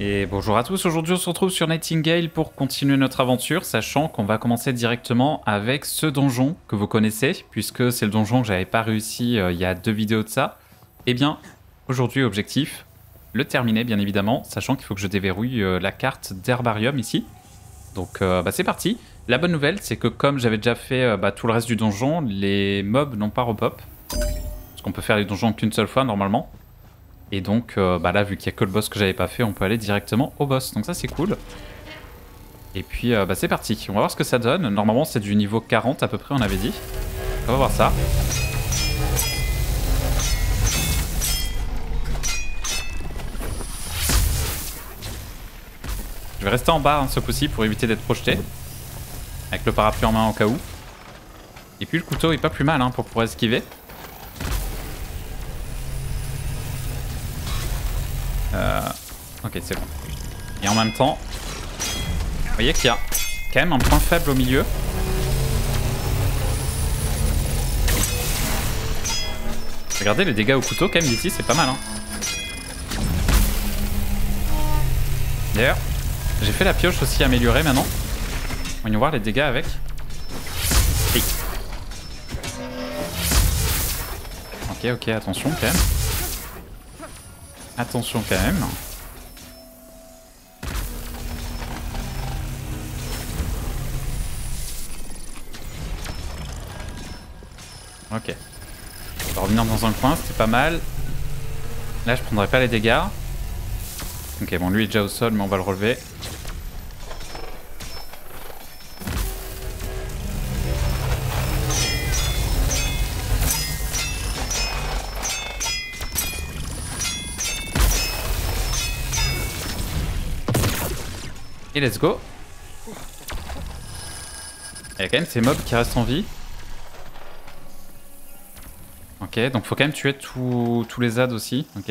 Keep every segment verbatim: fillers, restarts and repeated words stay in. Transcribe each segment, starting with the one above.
Et bonjour à tous, aujourd'hui on se retrouve sur Nightingale pour continuer notre aventure, sachant qu'on va commencer directement avec ce donjon que vous connaissez, puisque c'est le donjon que j'avais pas réussi euh, il y a deux vidéos de ça. Et bien, aujourd'hui objectif, le terminer bien évidemment, sachant qu'il faut que je déverrouille euh, la carte d'Herbarium ici. Donc euh, bah, c'est parti. La bonne nouvelle, c'est que comme j'avais déjà fait euh, bah, tout le reste du donjon, les mobs n'ont pas repop. Parce qu'on peut faire les donjons qu'une seule fois normalement. Et donc euh, bah là, vu qu'il n'y a que le boss que j'avais pas fait, on peut aller directement au boss. Donc ça, c'est cool. Et puis euh, bah, c'est parti. On va voir ce que ça donne. Normalement, c'est du niveau quarante à peu près, on avait dit. On va voir ça. Je vais rester en bas hein, ce coup-ci pour éviter d'être projeté. Avec le parapluie en main au cas où. Et puis le couteau est pas plus mal hein, pour pouvoir esquiver. Euh... Ok, c'est bon. Et en même temps, vous voyez qu'il y a quand même un point faible au milieu. Regardez les dégâts au couteau quand même d'ici, c'est pas mal. Hein. D'ailleurs, j'ai fait la pioche aussi améliorée maintenant. Voyons voir les dégâts avec. Et... Ok, ok, attention quand même. Attention quand même. Ok. On va revenir dans un coin, c'était pas mal. Là, je prendrai pas les dégâts. Ok, bon, lui est déjà au sol, mais on va le relever. Et let's go. Il y a quand même ces mobs qui restent en vie. Ok, donc faut quand même tuer tous tous les adds aussi. Ok.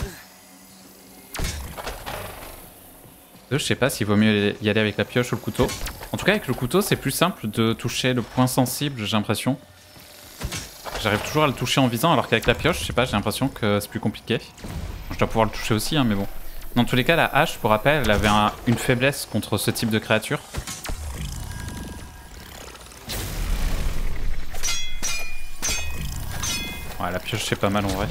Je sais pas s'il vaut mieux y aller avec la pioche ou le couteau. En tout cas, avec le couteau, c'est plus simple de toucher le point sensible, j'ai l'impression. J'arrive toujours à le toucher en visant, alors qu'avec la pioche, je sais pas, j'ai l'impression que c'est plus compliqué. Je dois pouvoir le toucher aussi, hein, mais bon. Dans tous les cas, la hache, pour rappel, elle avait un, une faiblesse contre ce type de créature. Ouais, la pioche, c'est pas mal en vrai.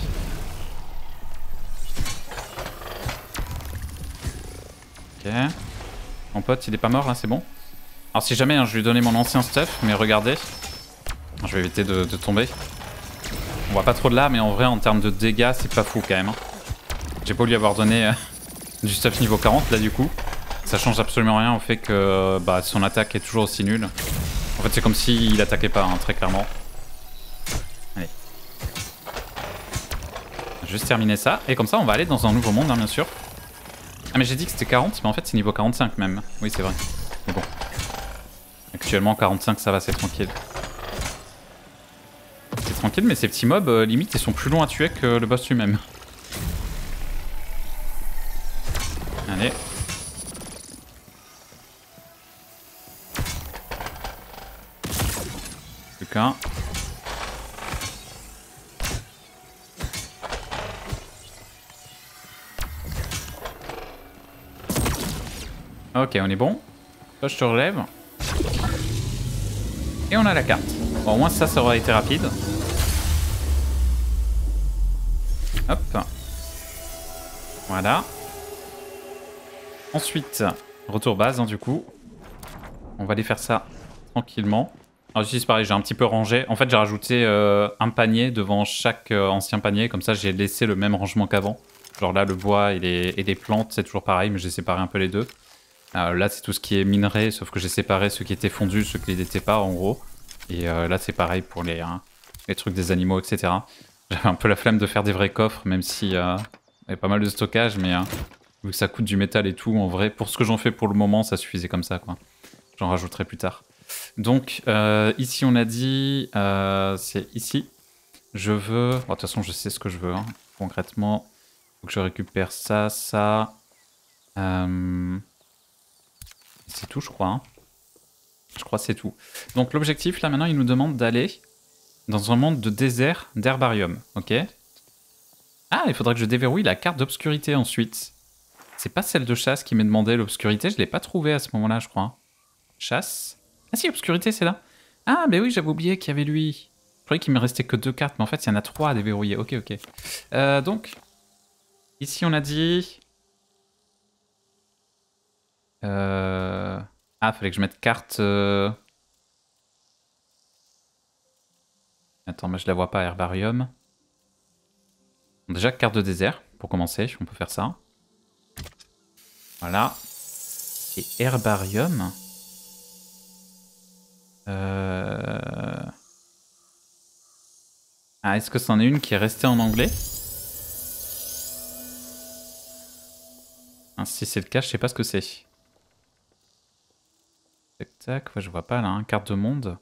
Ok. Mon pote, il est pas mort là, c'est bon. Alors si jamais, hein, je lui ai donné mon ancien stuff, mais regardez. Je vais éviter de, de tomber. On voit pas trop de là, mais en vrai, en termes de dégâts, c'est pas fou quand même. Hein. J'ai beau lui avoir donné... Euh, du stuff niveau quarante là du coup. Ça change absolument rien au fait que bah, son attaque est toujours aussi nulle. En fait c'est comme s'il attaquait pas hein, très clairement. Allez. Juste terminer ça. Et comme ça on va aller dans un nouveau monde hein, bien sûr. Ah mais j'ai dit que c'était quarante mais en fait c'est niveau quarante-cinq même. Oui c'est vrai. Mais bon. Actuellement quarante-cinq ça va, c'est tranquille. C'est tranquille mais ces petits mobs euh, limite ils sont plus longs à tuer que le boss lui-même. Allez. Plus qu'un. Ok, on est bon. Toi, je te relève. Et on a la carte. Bon, au moins ça, ça aura été rapide. Hop. Voilà. Ensuite, retour base hein, du coup. On va aller faire ça tranquillement. Alors ici c'est pareil, j'ai un petit peu rangé. En fait j'ai rajouté euh, un panier devant chaque euh, ancien panier. Comme ça j'ai laissé le même rangement qu'avant. Genre là le bois et les, et les plantes c'est toujours pareil, mais j'ai séparé un peu les deux. Euh, là c'est tout ce qui est minerai, sauf que j'ai séparé ceux qui étaient fondus, ceux qui n'étaient pas en gros. Et euh, là c'est pareil pour les, hein, les trucs des animaux, et cetera. J'avais un peu la flemme de faire des vrais coffres, même si euh, il y avait pas mal de stockage, mais... Euh, vu que ça coûte du métal et tout, en vrai, pour ce que j'en fais pour le moment, ça suffisait comme ça, quoi. J'en rajouterai plus tard. Donc, euh, ici, on a dit... Euh, c'est ici. Je veux... Bon, de toute façon, je sais ce que je veux. Hein. Concrètement, il faut que je récupère ça, ça... Euh... C'est tout, je crois. Hein. Je crois que c'est tout. Donc, l'objectif, là, maintenant, il nous demande d'aller dans un monde de désert d'herbarium. Ok. Ah, il faudrait que je déverrouille la carte d'obscurité ensuite. C'est pas celle de chasse qui m'est demandé, l'obscurité. Je l'ai pas trouvée à ce moment-là, je crois. Chasse. Ah si, obscurité, c'est là. Ah, mais oui, j'avais oublié qu'il y avait lui. Je croyais qu'il me restait que deux cartes, mais en fait, il y en a trois à déverrouiller. Ok, ok. Euh, donc, ici, on a dit... Euh... Ah, fallait que je mette carte... Euh... Attends, mais je la vois pas, Herbarium. Déjà, carte de désert, pour commencer, on peut faire ça. Voilà. Et Herbarium. Euh... Ah, est-ce que c'en est une qui est restée en anglais? Ah, si c'est le cas, je sais pas ce que c'est. Tac, tac, ouais, je vois pas là, hein. Carte de monde.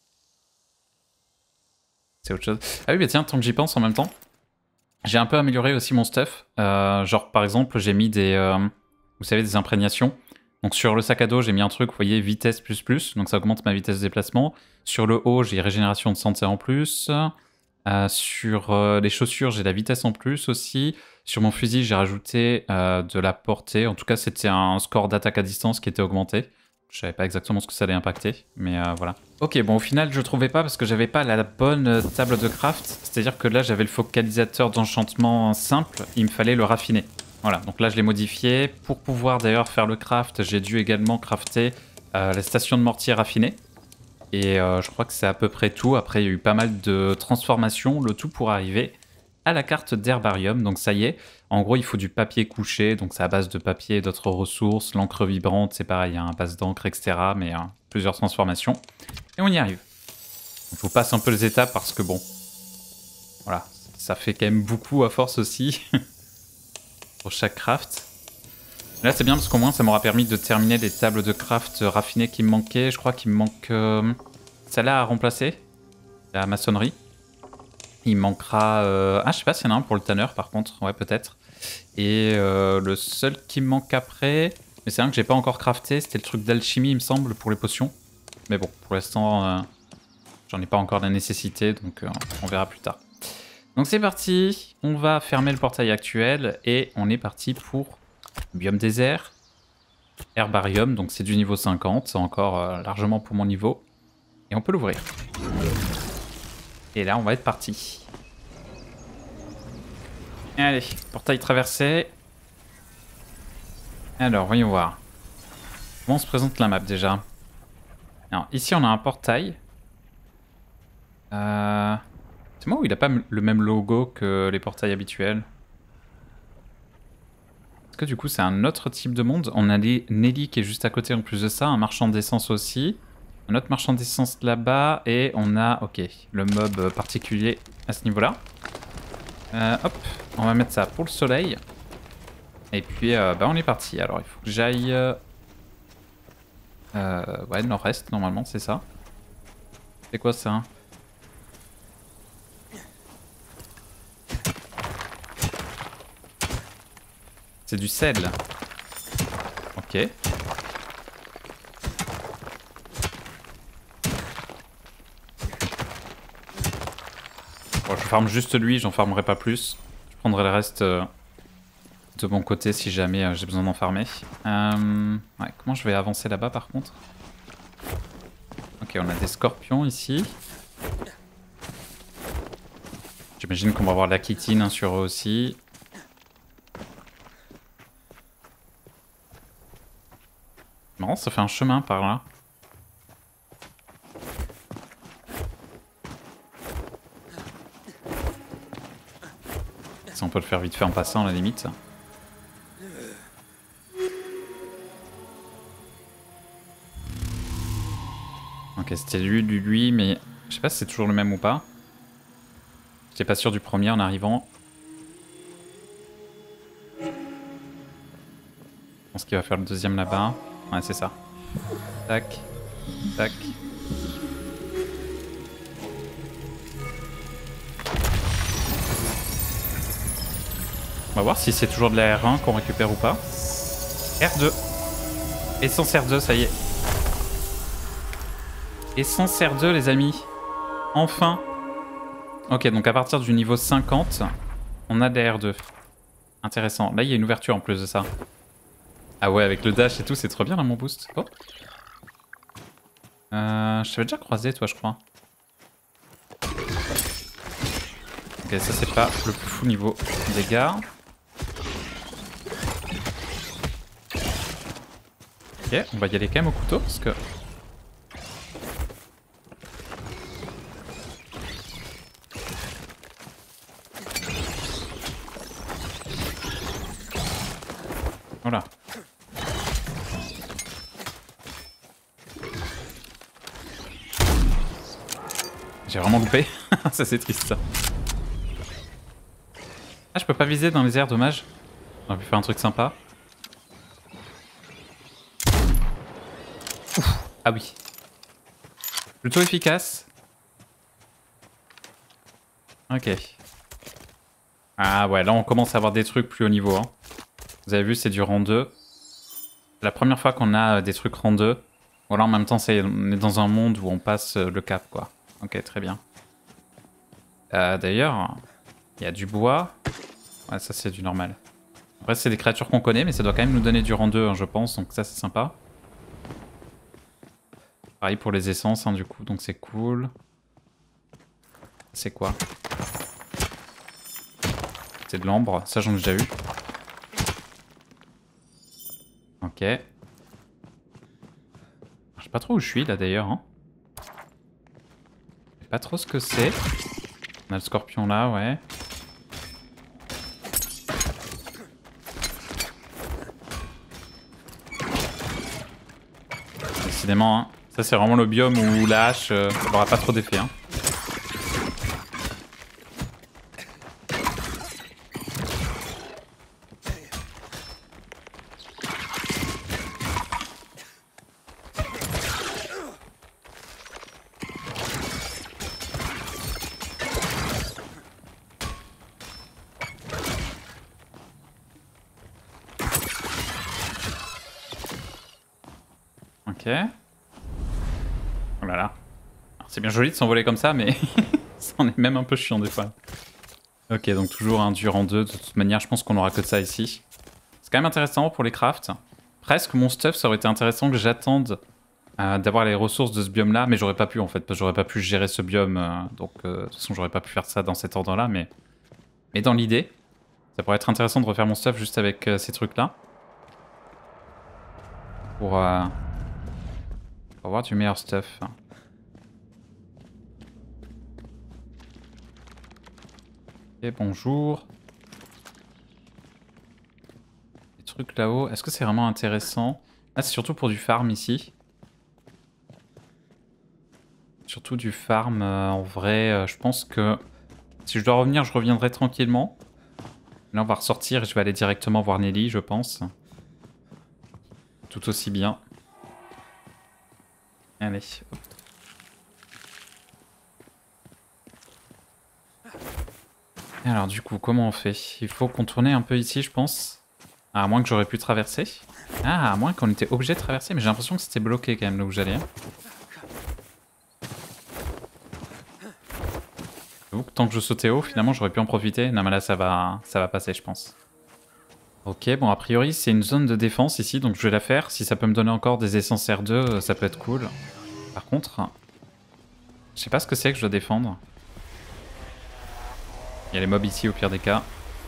C'est autre chose. Ah oui, bah tiens, tant que j'y pense en même temps, j'ai un peu amélioré aussi mon stuff. Euh, genre, par exemple, j'ai mis des... Euh, vous savez, des imprégnations. Donc sur le sac à dos, j'ai mis un truc, vous voyez, vitesse plus plus. Donc ça augmente ma vitesse de déplacement. Sur le haut, j'ai régénération de santé en plus. Euh, sur euh, les chaussures, j'ai la vitesse en plus aussi. Sur mon fusil, j'ai rajouté euh, de la portée. En tout cas, c'était un score d'attaque à distance qui était augmenté. Je savais pas exactement ce que ça allait impacter, mais euh, voilà. Ok, bon, au final, je trouvais pas parce que j'avais pas la bonne table de craft. C'est-à-dire que là, j'avais le focalisateur d'enchantement simple. Il me fallait le raffiner. Voilà, donc là, je l'ai modifié. Pour pouvoir d'ailleurs faire le craft, j'ai dû également crafter euh, la station de mortier raffinée. Et euh, je crois que c'est à peu près tout. Après, il y a eu pas mal de transformations, le tout pour arriver à la carte d'Herbarium. Donc ça y est, en gros, il faut du papier couché. Donc c'est à base de papier et d'autres ressources. L'encre vibrante, c'est pareil, hein, à base d'encre, et cetera. Mais hein, plusieurs transformations. Et on y arrive. Je vous passe un peu les étapes parce que bon, voilà, ça fait quand même beaucoup à force aussi pour chaque craft. Là, c'est bien parce qu'au moins, ça m'aura permis de terminer les tables de craft raffinées qui me manquaient. Je crois qu'il me manque euh, celle-là à remplacer, la maçonnerie. Il manquera... Euh... Ah, je sais pas s'il y en a un pour le tanner, par contre. Ouais, peut-être. Et euh, le seul qui me manque après... Mais c'est un que j'ai pas encore crafté. C'était le truc d'alchimie, il me semble, pour les potions. Mais bon, pour l'instant, euh, j'en ai pas encore la nécessité, donc euh, on verra plus tard. Donc c'est parti. On va fermer le portail actuel et on est parti pour biome désert, herbarium. Donc c'est du niveau cinquante. C'est encore euh, largement pour mon niveau. Et on peut l'ouvrir. Et là, on va être parti. Allez, portail traversé. Alors, voyons voir. Comment se présente la map déjà? Alors, ici, on a un portail. Euh... C'est moi où il n'a pas le même logo que les portails habituels? Est-ce que du coup, c'est un autre type de monde? On a les Nelly qui est juste à côté en plus de ça, un marchand d'essence aussi. Un autre marchand d'essence là-bas, et on a, ok, le mob particulier à ce niveau-là. Euh, hop, on va mettre ça pour le soleil. Et puis, euh, bah, on est parti. Alors, il faut que j'aille... Euh, ouais, nord-est, normalement, c'est ça. C'est quoi ça? C'est du sel. Ok. Bon, je farme juste lui, j'en farmerai pas plus. Je prendrai le reste euh, de mon côté si jamais euh, j'ai besoin d'en farmer. Euh, ouais, comment je vais avancer là-bas par contre? Ok, on a des scorpions ici. J'imagine qu'on va avoir la chitine hein, sur eux aussi. Marrant, ça fait un chemin par là. Si on peut le faire vite fait en passant à la limite. Ok, c'était lui, lui, lui, mais je sais pas si c'est toujours le même ou pas. J'étais pas sûr du premier en arrivant. Je pense qu'il va faire le deuxième là-bas. Ouais, c'est ça. Tac, tac. On va voir si c'est toujours de la R un qu'on récupère ou pas. R deux. Essence R deux, ça y est. Essence R deux, les amis. Enfin. Ok, donc à partir du niveau cinquante, on a de la R deux. Intéressant. Là, il y a une ouverture en plus de ça. Ah ouais, avec le dash et tout, c'est trop bien là mon boost. Oh. Euh, je t'avais déjà croisé toi, je crois. Ok, ça c'est pas le plus fou niveau dégâts. Ok, on va y aller quand même au couteau parce que... Voilà. J'ai vraiment loupé. Ça c'est triste ça. Ah, je peux pas viser dans les airs, dommage. On aurait pu faire un truc sympa. Ouf. Ah oui. Plutôt efficace. Ok. Ah ouais, là on commence à avoir des trucs plus haut niveau. Hein. Vous avez vu, c'est du rang deux. C'est la première fois qu'on a des trucs rang deux. Voilà, en même temps, c'est, on est dans un monde où on passe le cap, quoi. Ok, très bien. Euh, D'ailleurs, il y a du bois. Ouais, ça c'est du normal. Après, c'est des créatures qu'on connaît, mais ça doit quand même nous donner du rang deux, hein, je pense. Donc ça, c'est sympa. Pareil pour les essences, hein, du coup, donc c'est cool. C'est quoi? C'est de l'ambre, ça j'en ai déjà eu. Ok. Je sais pas trop où je suis là d'ailleurs. Hein. Je sais pas trop ce que c'est. On a le scorpion là, ouais. Décidément, hein. Ça c'est vraiment le biome où la hache euh, ça n'aura pas trop d'effet. Hein. Ok. Oh là là. C'est bien joli de s'envoler comme ça, mais ça en est même un peu chiant des fois. Ok, donc toujours un dur en deux. De toute manière, je pense qu'on aura que de ça ici. C'est quand même intéressant pour les crafts. Presque mon stuff, ça aurait été intéressant que j'attende euh, d'avoir les ressources de ce biome-là, mais j'aurais pas pu en fait, parce que j'aurais pas pu gérer ce biome. Euh, donc euh, de toute façon, j'aurais pas pu faire ça dans cet ordre-là, mais... mais dans l'idée, ça pourrait être intéressant de refaire mon stuff juste avec euh, ces trucs-là. Pour... Euh... Pour avoir du meilleur stuff. Ok, bonjour. Les trucs là-haut, est-ce que c'est vraiment intéressant? Ah, c'est surtout pour du farm ici. Surtout du farm, euh, en vrai, euh, je pense que si je dois revenir, je reviendrai tranquillement. Là, on va ressortir et je vais aller directement voir Nelly, je pense. Tout aussi bien. Allez, hop. Alors du coup, comment on fait? Il faut contourner un peu ici, je pense. Ah, à moins que j'aurais pu traverser. Ah, à moins qu'on était obligé de traverser, mais j'ai l'impression que c'était bloqué quand même là où j'allais. J'avoue que tant que je sautais haut, finalement j'aurais pu en profiter. Non mais là ça va, ça va passer je pense. Ok, bon a priori c'est une zone de défense ici, donc je vais la faire. Si ça peut me donner encore des essences R deux, ça peut être cool. Par contre, je sais pas ce que c'est que je dois défendre. Il y a les mobs ici au pire des cas.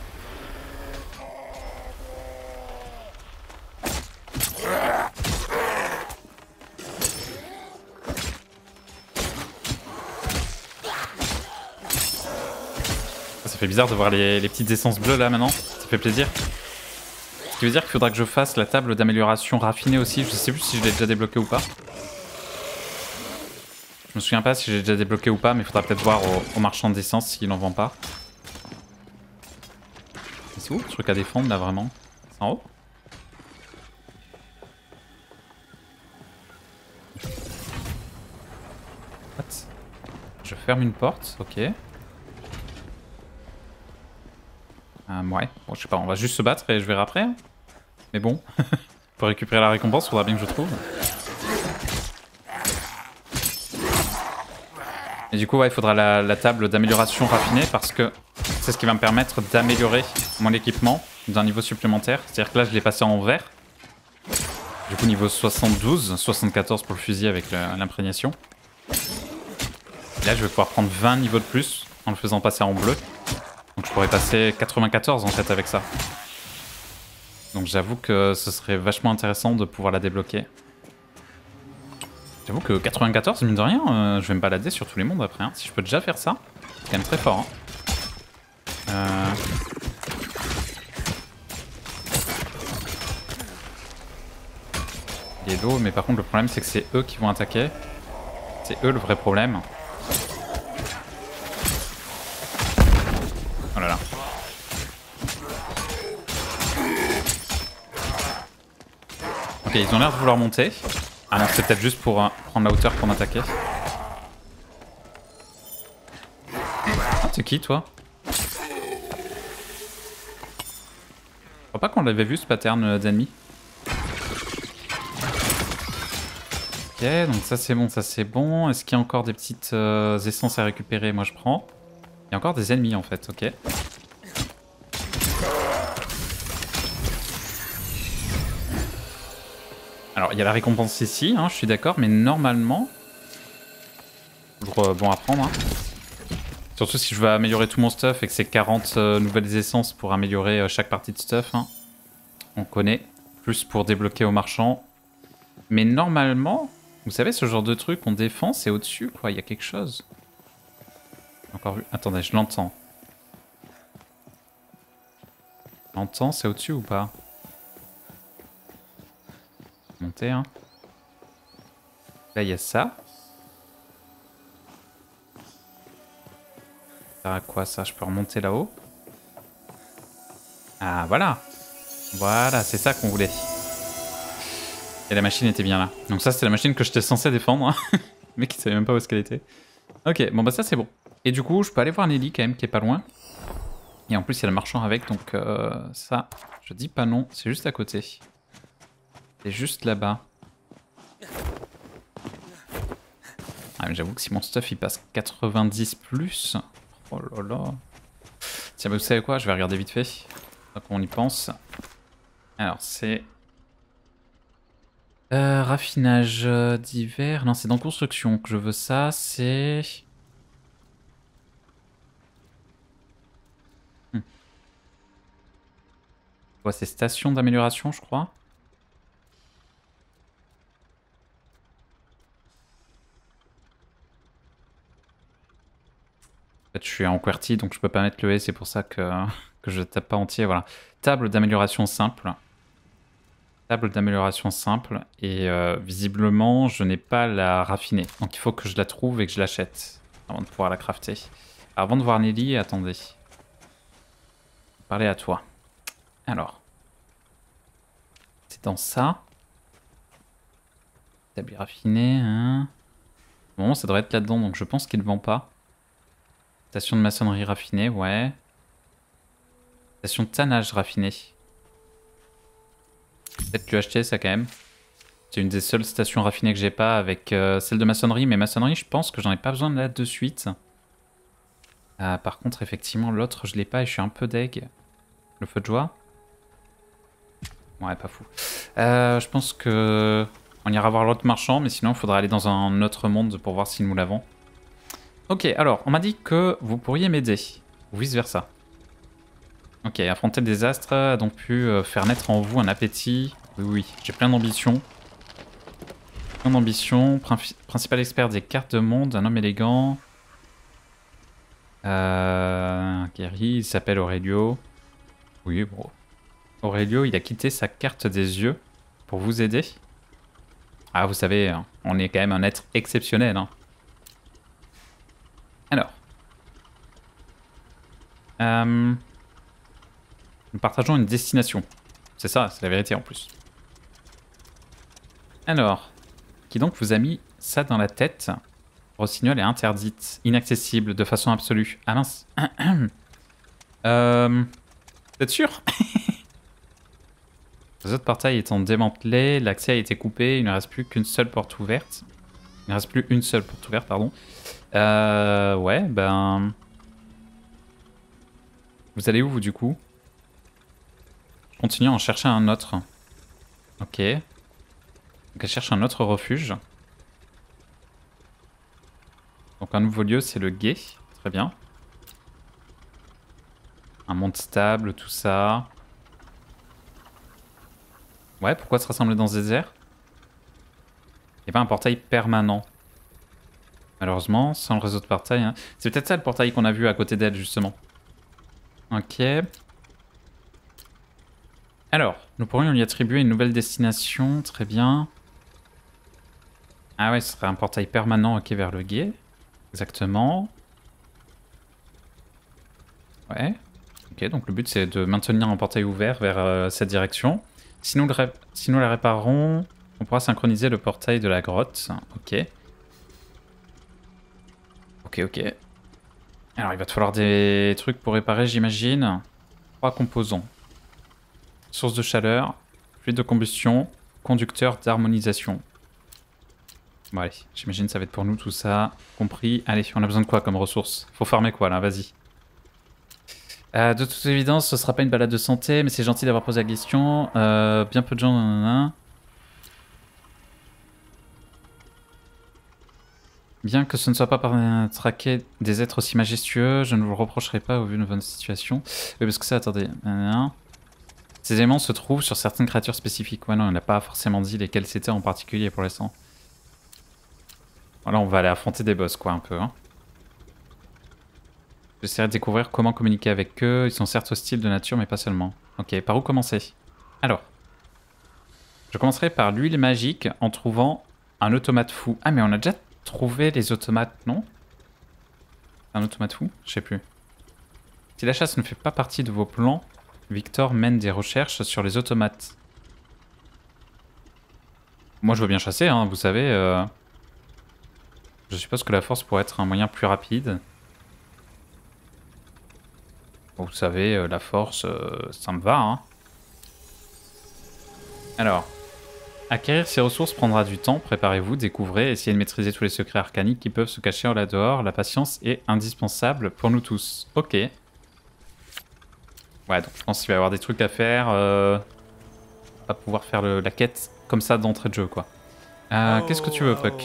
Ça fait bizarre de voir les, les petites essences bleues là maintenant, ça fait plaisir. Ce qui veut dire qu'il faudra que je fasse la table d'amélioration raffinée aussi, je sais plus si je l'ai déjà débloqué ou pas. Je me souviens pas si j'ai déjà débloqué ou pas, mais il faudra peut-être voir au, au marchand d'essence s'il en vend pas. C'est où le truc à défendre là vraiment? C'est en haut? What? Je ferme une porte, ok. Euh, ouais, bon, je sais pas, on va juste se battre et je verrai après. Hein. Mais bon, pour récupérer la récompense, faudra bien que je trouve. Et du coup, ouais, il faudra la, la table d'amélioration raffinée parce que c'est ce qui va me permettre d'améliorer mon équipement d'un niveau supplémentaire. C'est-à-dire que là, je l'ai passé en vert. Du coup niveau soixante-douze, soixante-quatorze pour le fusil avec l'imprégnation. Là je vais pouvoir prendre vingt niveaux de plus en le faisant passer en bleu. Donc je pourrais passer quatre-vingt-quatorze en fait avec ça. Donc j'avoue que ce serait vachement intéressant de pouvoir la débloquer. J'avoue que quatre-vingt-quatorze, mine de rien, euh, je vais me balader sur tous les mondes après. Hein. Si je peux déjà faire ça, c'est quand même très fort. Hein. Euh... Il est low, mais par contre le problème c'est que c'est eux qui vont attaquer. C'est eux le vrai problème. Oh là là. Ok, ils ont l'air de vouloir monter. Ah non, c'est peut-être juste pour euh, prendre la hauteur pour m'attaquer. Ah, t'es qui toi? Je crois pas qu'on l'avait vu ce pattern d'ennemis. Ok, donc ça c'est bon, ça c'est bon. Est-ce qu'il y a encore des petites euh, essences à récupérer? Moi je prends. Il y a encore des ennemis en fait, ok. Alors il y a la récompense ici, hein, je suis d'accord, mais normalement... Toujours euh, bon à prendre. Hein. Surtout si je veux améliorer tout mon stuff et que c'est quarante euh, nouvelles essences pour améliorer euh, chaque partie de stuff. Hein. On connaît. Plus pour débloquer au marchand. Mais normalement, vous savez ce genre de truc, on défend, c'est au-dessus quoi, il y a quelque chose. Encore vu. Attendez, je l'entends. Je l'entends, c'est au-dessus ou pas? Monter, hein. Là, il y a ça. Ça sert à quoi ça? Je peux remonter là-haut? Ah, voilà. Voilà, c'est ça qu'on voulait. Et la machine était bien là. Donc ça, c'était la machine que j'étais censé défendre. Hein. Le mec, il savait même pas où est-ce qu'elle était. Ok, bon bah ça, c'est bon. Et du coup, je peux aller voir Nelly quand même, qui est pas loin. Et en plus, il y a le marchand avec, donc euh, ça, je dis pas non. C'est juste à côté. C'est juste là-bas. Ah, mais j'avoue que si mon stuff, il passe quatre-vingt-dix plus... Oh là là. Tiens, bah, vous savez quoi? Je vais regarder vite fait. Donc on y pense. Alors, c'est... Euh, raffinage euh, d'hiver. Non, c'est dans construction que je veux ça. C'est... Hmm. Ouais, c'est station d'amélioration, je crois. En fait, je suis en QWERTY, donc je peux pas mettre le E, c'est pour ça que, que je tape pas entier. Voilà. Table d'amélioration simple. Table d'amélioration simple. Et euh, visiblement, je n'ai pas la raffinée. Donc il faut que je la trouve et que je l'achète avant de pouvoir la crafter. Avant de voir Nelly, attendez. Parler à toi. Alors. C'est dans ça. Table raffinée. Hein. Bon, ça devrait être là-dedans, donc je pense qu'il ne vend pas. Station de maçonnerie raffinée, ouais. Station de tannage raffinée. Peut-être lui acheter ça quand même. C'est une des seules stations raffinées que j'ai pas avec euh, celle de maçonnerie. Mais maçonnerie, je pense que j'en ai pas besoin de là de suite. Ah, par contre, effectivement, l'autre, je l'ai pas et je suis un peu deg. Le feu de joie. Ouais, pas fou. Euh, je pense que on ira voir l'autre marchand, mais sinon, il faudra aller dans un autre monde pour voir si nous l'avons. Ok, alors, on m'a dit que vous pourriez m'aider. Ou vice-versa. Ok, affronter le désastre a donc pu euh, faire naître en vous un appétit. Oui, oui, j'ai plein d'ambition. Plein d'ambition. Principal expert des cartes de monde, un homme élégant. Euh, guéri, il s'appelle Aurelio. Oui, bon. Aurelio, il a quitté sa carte des yeux pour vous aider. Ah, vous savez, on est quand même un être exceptionnel. Hein. Alors. Euh, nous partageons une destination. C'est ça, c'est la vérité en plus. Alors, qui donc vous a mis ça dans la tête? Rossignol est interdite, inaccessible de façon absolue. Ah mince. euh, vous êtes sûr? Les autres portails étant démantelés, l'accès a été coupé, il ne reste plus qu'une seule porte ouverte. Il ne reste plus une seule porte ouverte, pardon. Euh, ouais, ben... Vous allez où, vous, du coup? Je continue à en chercher un autre. Ok. Donc elle cherche un autre refuge. Donc un nouveau lieu, c'est le guet. Très bien. Un monde stable, tout ça. Ouais, pourquoi se rassembler dans ce désert? Il n'y a pas un portail permanent. Malheureusement, sans le réseau de portail. Hein. C'est peut-être ça le portail qu'on a vu à côté d'elle, justement. Ok. Alors, nous pourrions lui attribuer une nouvelle destination. Très bien. Ah ouais, ce serait un portail permanent, ok, vers le guet. Exactement. Ouais. Ok, donc le but c'est de maintenir un portail ouvert vers euh, cette direction. Si nous, le ré... si nous la réparons, on pourra synchroniser le portail de la grotte. Ok. Ok, ok. Alors il va te falloir des trucs pour réparer, j'imagine. Trois composants. Source de chaleur, fluide de combustion, conducteur d'harmonisation. Bon allez, j'imagine que ça va être pour nous tout ça. Compris. Allez, on a besoin de quoi comme ressources? Faut farmer quoi là? Vas-y. Euh, de toute évidence, ce sera pas une balade de santé, mais c'est gentil d'avoir posé la question. Euh, bien peu de gens... Nanana. Bien que ce ne soit pas par traquer des êtres aussi majestueux, je ne vous le reprocherai pas au vu de votre situation. Oui, parce que ça, attendez. Nanana. Ces éléments se trouvent sur certaines créatures spécifiques. Ouais, non, on n'a pas forcément dit lesquelles c'était en particulier pour l'instant. Voilà, on va aller affronter des boss, quoi, un peu. Hein. J'essaierai de découvrir comment communiquer avec eux. Ils sont certes hostiles de nature, mais pas seulement. Ok, par où commencer? Alors, je commencerai par l'huile magique en trouvant un automate fou. Ah, mais on a déjà trouvé les automates, non? Un automate fou? Je sais plus. Si la chasse ne fait pas partie de vos plans, Victor mène des recherches sur les automates. Moi, je veux bien chasser, hein, vous savez. Euh... Je suppose que la force pourrait être un moyen plus rapide. Vous savez, euh, la force, euh, ça me va. Hein. Alors, acquérir ces ressources prendra du temps. Préparez-vous, découvrez, essayez de maîtriser tous les secrets arcaniques qui peuvent se cacher en là dehors. La patience est indispensable pour nous tous. Ok. Ouais, donc je pense qu'il va y avoir des trucs à faire. Euh... On va pouvoir faire le, la quête comme ça d'entrée de jeu, quoi. Euh, Qu'est-ce que tu veux, Puck?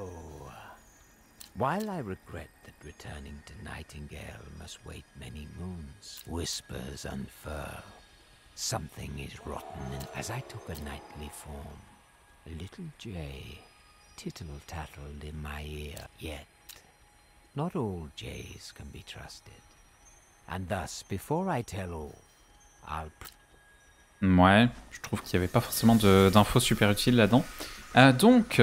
While I regret that returning to Nightingale must wait many moons, whispers unfurl. Something is rotten in, as I took a nightly form. A little jay tittle-tattled in my ear. Yet, not all jays can be trusted. And thus, before I tell all, I'll... Ouais, je trouve qu'il n'y avait pas forcément d'infos super utiles là-dedans. Euh, donc...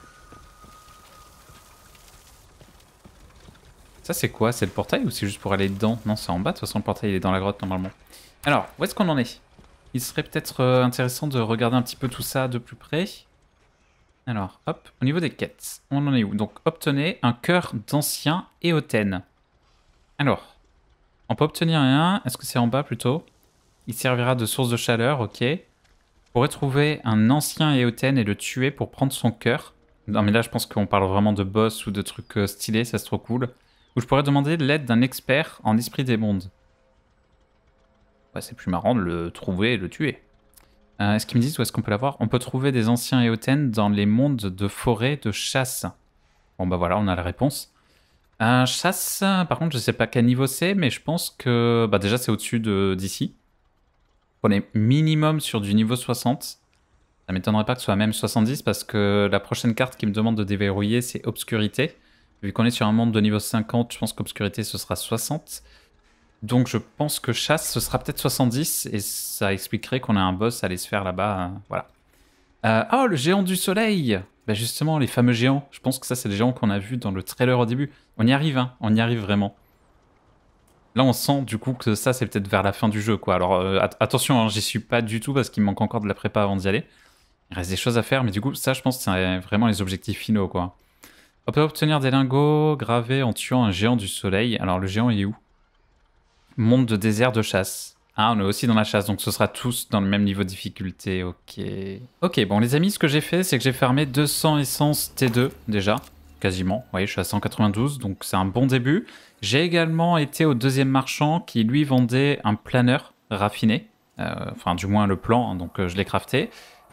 Ça c'est quoi? C'est le portail ou c'est juste pour aller dedans? Non, c'est en bas, de toute façon le portail il est dans la grotte normalement. Alors, où est-ce qu'on en est? Il serait peut-être euh, intéressant de regarder un petit peu tout ça de plus près. Alors, hop, au niveau des quêtes, on en est où? Donc, obtenez un cœur d'ancien Éotène. Alors, on peut obtenir un, est-ce que c'est en bas plutôt? Il servira de source de chaleur, ok. Pour retrouver un ancien Éotène et le tuer pour prendre son cœur. Non mais là je pense qu'on parle vraiment de boss ou de trucs euh, stylés, ça c'est trop cool. Ou je pourrais demander l'aide d'un expert en esprit des mondes. Ouais, c'est plus marrant de le trouver et le tuer. Euh, est-ce qu'ils me disent où est-ce qu'on peut l'avoir? On peut trouver des anciens Éotènes dans les mondes de forêt de chasse. Bon bah voilà, on a la réponse. Euh, chasse, par contre je sais pas quel niveau c'est, mais je pense que bah, déjà c'est au-dessus d'ici. On est minimum sur du niveau soixante. Ça m'étonnerait pas que ce soit même soixante-dix parce que la prochaine carte qui me demande de déverrouiller c'est Obscurité. Vu qu'on est sur un monde de niveau cinquante, je pense qu'Obscurité ce sera soixante. Donc je pense que chasse ce sera peut-être soixante-dix et ça expliquerait qu'on a un boss à aller se faire là-bas. Euh, voilà. Euh, oh, le géant du soleil! Ben justement, les fameux géants. Je pense que ça c'est les géants qu'on a vus dans le trailer au début. On y arrive, hein, on y arrive vraiment. Là on sent du coup que ça c'est peut-être vers la fin du jeu, quoi. Alors euh, at attention, hein, j'y suis pas du tout parce qu'il me manque encore de la prépa avant d'y aller. Il reste des choses à faire, mais du coup ça je pense que c'est vraiment les objectifs finaux, quoi. On peut obtenir des lingots gravés en tuant un géant du soleil. Alors le géant il est où? Monde de désert de chasse. Ah, on est aussi dans la chasse, donc ce sera tous dans le même niveau de difficulté, ok. Ok, bon les amis, ce que j'ai fait, c'est que j'ai farmé deux cents essences T deux, déjà, quasiment. Vous voyez, je suis à cent quatre-vingt-douze, donc c'est un bon début. J'ai également été au deuxième marchand qui, lui, vendait un planeur raffiné. Euh, enfin, du moins le plan, hein, donc euh, je l'ai crafté.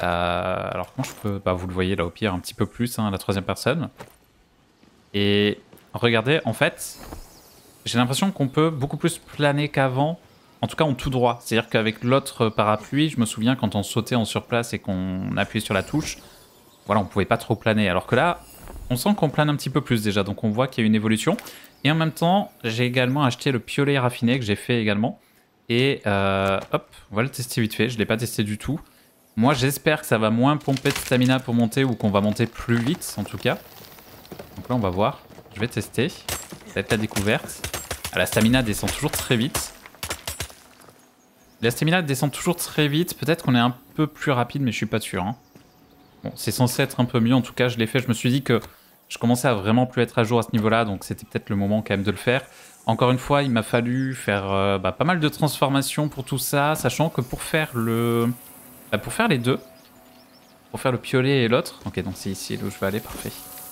Euh, alors comment je peux... Bah vous le voyez là au pire un petit peu plus, hein, la troisième personne. Et regardez, en fait, j'ai l'impression qu'on peut beaucoup plus planer qu'avant. En tout cas en tout droit. C'est-à-dire qu'avec l'autre parapluie, je me souviens quand on sautait en surplace et qu'on appuyait sur la touche, voilà, on pouvait pas trop planer. Alors que là, on sent qu'on plane un petit peu plus déjà. Donc on voit qu'il y a une évolution. Et en même temps, j'ai également acheté le piolet raffiné que j'ai fait également. Et euh, hop, on va le tester vite fait. Je ne l'ai pas testé du tout. Moi, j'espère que ça va moins pomper de stamina pour monter ou qu'on va monter plus vite en tout cas. Donc là, on va voir. Je vais tester. Ça va être la découverte. Ah, la stamina descend toujours très vite. La stamina descend toujours très vite. Peut-être qu'on est un peu plus rapide, mais je suis pas sûr. Hein. Bon, c'est censé être un peu mieux. En tout cas, je l'ai fait. Je me suis dit que je commençais à vraiment plus être à jour à ce niveau-là. Donc c'était peut-être le moment quand même de le faire. Encore une fois, il m'a fallu faire euh, bah, pas mal de transformations pour tout ça. Sachant que pour faire le... Bah, pour faire les deux. Pour faire le piolet et l'autre. Ok, donc c'est ici là où je vais aller. Parfait.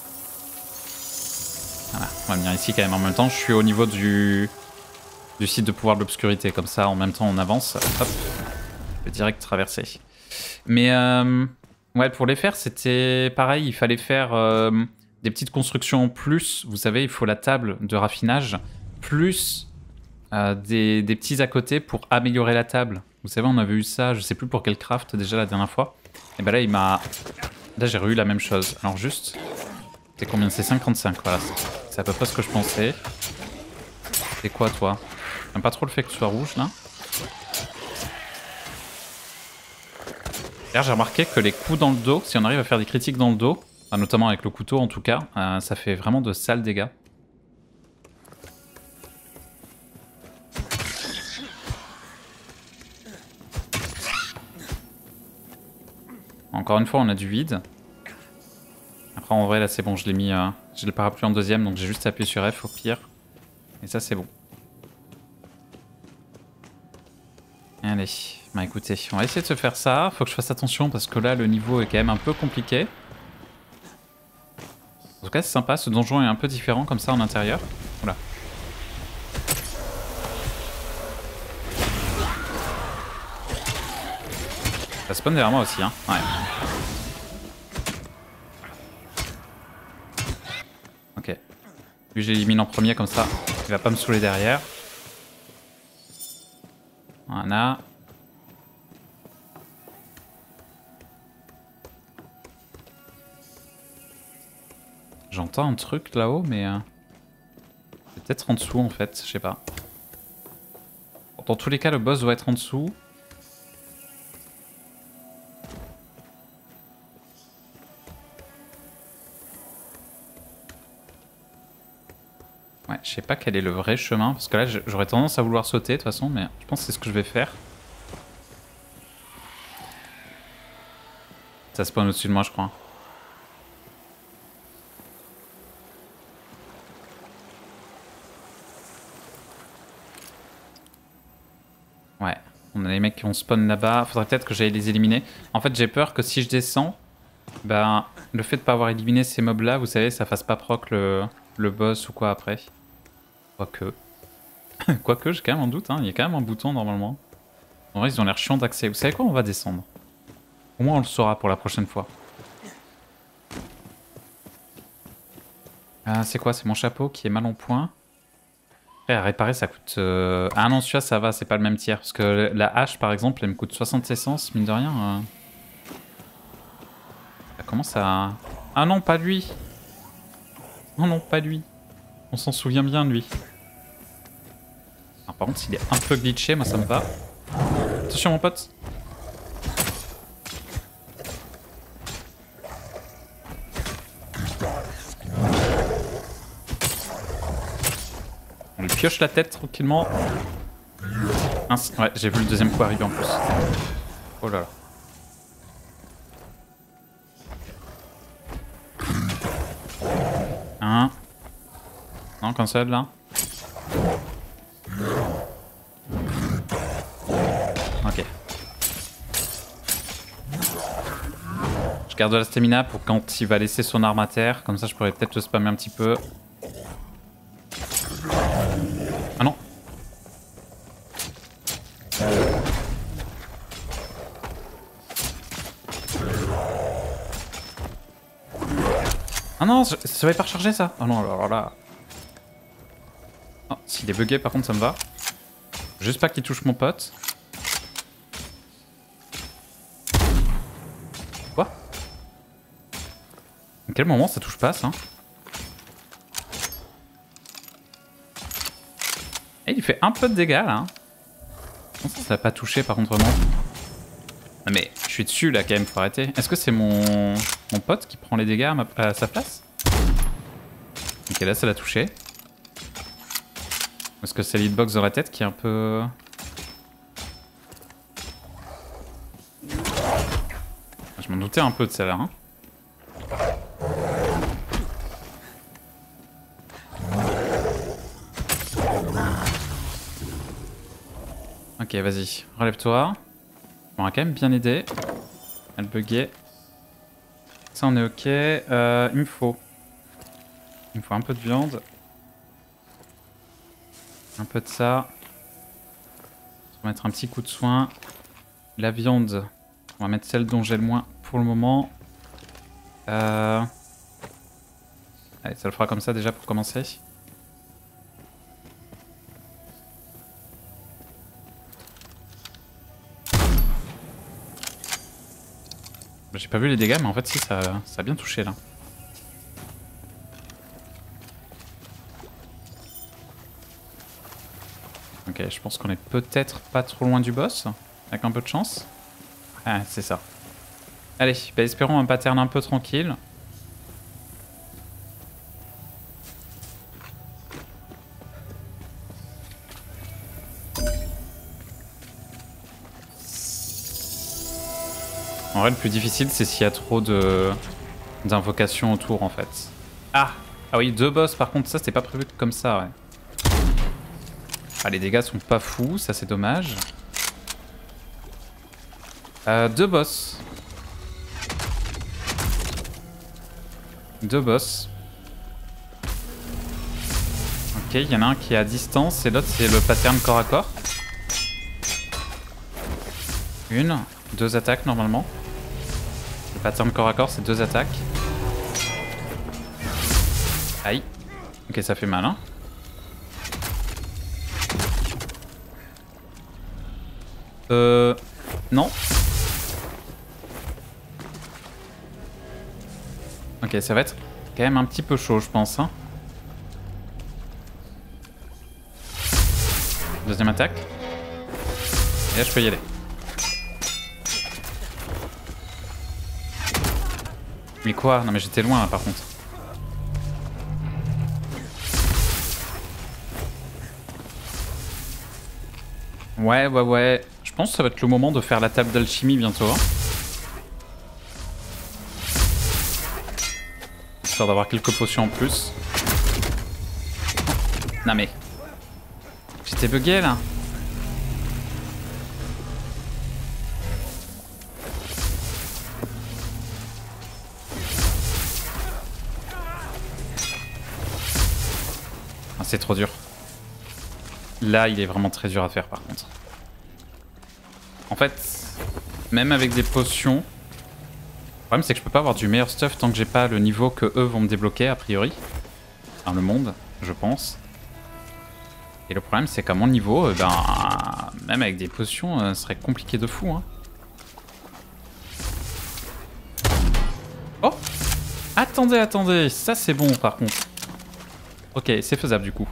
Voilà, on va venir ici quand même en même temps. Je suis au niveau du... du site de pouvoir de l'obscurité, comme ça en même temps on avance, hop, je vais direct traverser. Mais euh, ouais, pour les faire c'était pareil, il fallait faire euh, des petites constructions en plus, vous savez il faut la table de raffinage, plus euh, des, des petits à côté pour améliorer la table. Vous savez on avait eu ça, je sais plus pour quel craft déjà la dernière fois, et ben là il m'a... Là j'ai eu la même chose, alors juste... C'est combien? C'est cinquante-cinq, voilà, c'est à peu près ce que je pensais. C'est quoi toi? J'aime pas trop le fait que tu sois rouge là. D'ailleurs j'ai remarqué que les coups dans le dos, si on arrive à faire des critiques dans le dos, enfin, notamment avec le couteau en tout cas, euh, ça fait vraiment de sales dégâts. Encore une fois on a du vide. Après en vrai là c'est bon, je l'ai mis, euh, j'ai le parapluie en deuxième donc j'ai juste appuyé sur F au pire. Et ça c'est bon. Allez, bah écoutez, on va essayer de se faire ça. Faut que je fasse attention parce que là, le niveau est quand même un peu compliqué. En tout cas, c'est sympa. Ce donjon est un peu différent comme ça en intérieur. Oula. Ça spawn derrière moi aussi, hein. Ouais. Ok. Lui, j'élimine en premier comme ça. Il va pas me saouler derrière. Voilà. J'entends un truc là-haut, mais... Euh... C'est peut-être en dessous, en fait. Je sais pas. Dans tous les cas, le boss doit être en dessous. Ouais, je sais pas quel est le vrai chemin. Parce que là, j'aurais tendance à vouloir sauter, de toute façon. Mais je pense que c'est ce que je vais faire. Ça spawn au-dessus de moi, je crois. Ouais, on a les mecs qui ont spawn là-bas. Faudrait peut-être que j'aille les éliminer. En fait, j'ai peur que si je descends, ben, le fait de pas avoir éliminé ces mobs-là, vous savez, ça fasse pas proc le, le boss ou quoi après. Quoique. Quoique, j'ai quand même un doute, hein. Il y a quand même un bouton normalement. En vrai, ils ont l'air chiants d'accès. Vous savez quoi, on va descendre. Au moins, on le saura pour la prochaine fois. Ah, c'est quoi? C'est mon chapeau qui est mal en point. Après, à réparer, ça coûte... Euh... Ah non, celui-là, ça va, c'est pas le même tiers. Parce que la hache, par exemple, elle me coûte soixante essence, mine de rien. Euh... Ça commence à... Ah non, pas lui. Non, non, pas lui. On s'en souvient bien, lui. Alors, par contre, s'il est un peu glitché, moi, ça me va. Attention, mon pote. On lui pioche la tête tranquillement. Mince. Ouais, j'ai vu le deuxième coup arriver en plus. Oh là là. Un. Non, comme ça là. Ok. Je garde de la stamina pour quand il va laisser son arme à terre. Comme ça, je pourrais peut-être le spammer un petit peu. Ah non. Ah non, ça va pas recharger ça. Oh non, alors là. Oh, s'il est bugué, par contre, ça me va. Juste pas qu'il touche mon pote. Quoi? À quel moment ça touche pas ça? Et il fait un peu de dégâts là. Hein. Non, ça, ça va pas toucher par contre vraiment. Ah, mais je suis dessus là quand même, faut arrêter. Est-ce que c'est mon... mon pote qui prend les dégâts à, ma... à sa place? Ok, là ça l'a touché. Est-ce que c'est l'hitbox dans la tête qui est un peu... Je m'en doutais un peu de celle-là. Hein. Ok, vas-y, relève-toi. On va quand même bien aider. Elle buguait. Ça, on est ok. Euh, il me faut... Il me faut un peu de viande. Un peu de ça. On va mettre un petit coup de soin. La viande, on va mettre celle dont j'ai le moins pour le moment. Euh... Allez, ça le fera comme ça déjà pour commencer. J'ai pas vu les dégâts, mais en fait si, ça, ça a bien touché là. Ok, je pense qu'on est peut-être pas trop loin du boss, avec un peu de chance. Ah, c'est ça. Allez, bah espérons un pattern un peu tranquille. En vrai, le plus difficile, c'est s'il y a trop de d'invocations autour, en fait. Ah Ah oui, deux boss, par contre, ça, c'était pas prévu comme ça, ouais. Ah, les dégâts sont pas fous, ça, c'est dommage. Euh, deux boss. Deux boss. Ok, il y en a un qui est à distance et l'autre, c'est le pattern corps à corps. Une, deux attaques, normalement. Le pattern corps à corps, c'est deux attaques. Aïe. Ok, ça fait mal, hein. Euh... Non. Ok, ça va être quand même un petit peu chaud, je pense, hein. Deuxième attaque. Et là, je peux y aller. Mais quoi? Non mais j'étais loin là par contre. Ouais, ouais, ouais. Je pense que ça va être le moment de faire la table d'alchimie bientôt. Hein. Histoire d'avoir quelques potions en plus. Non mais... J'étais bugué là. Ah, c'est trop dur. Là, il est vraiment très dur à faire par contre. En fait, même avec des potions, le problème c'est que je peux pas avoir du meilleur stuff tant que j'ai pas le niveau que eux vont me débloquer a priori. Dans le monde, je pense. Et le problème c'est qu'à mon niveau, euh, ben, même avec des potions, euh, ce serait compliqué de fou. Hein. Oh! Attendez, attendez, ça c'est bon par contre. Ok, c'est faisable du coup.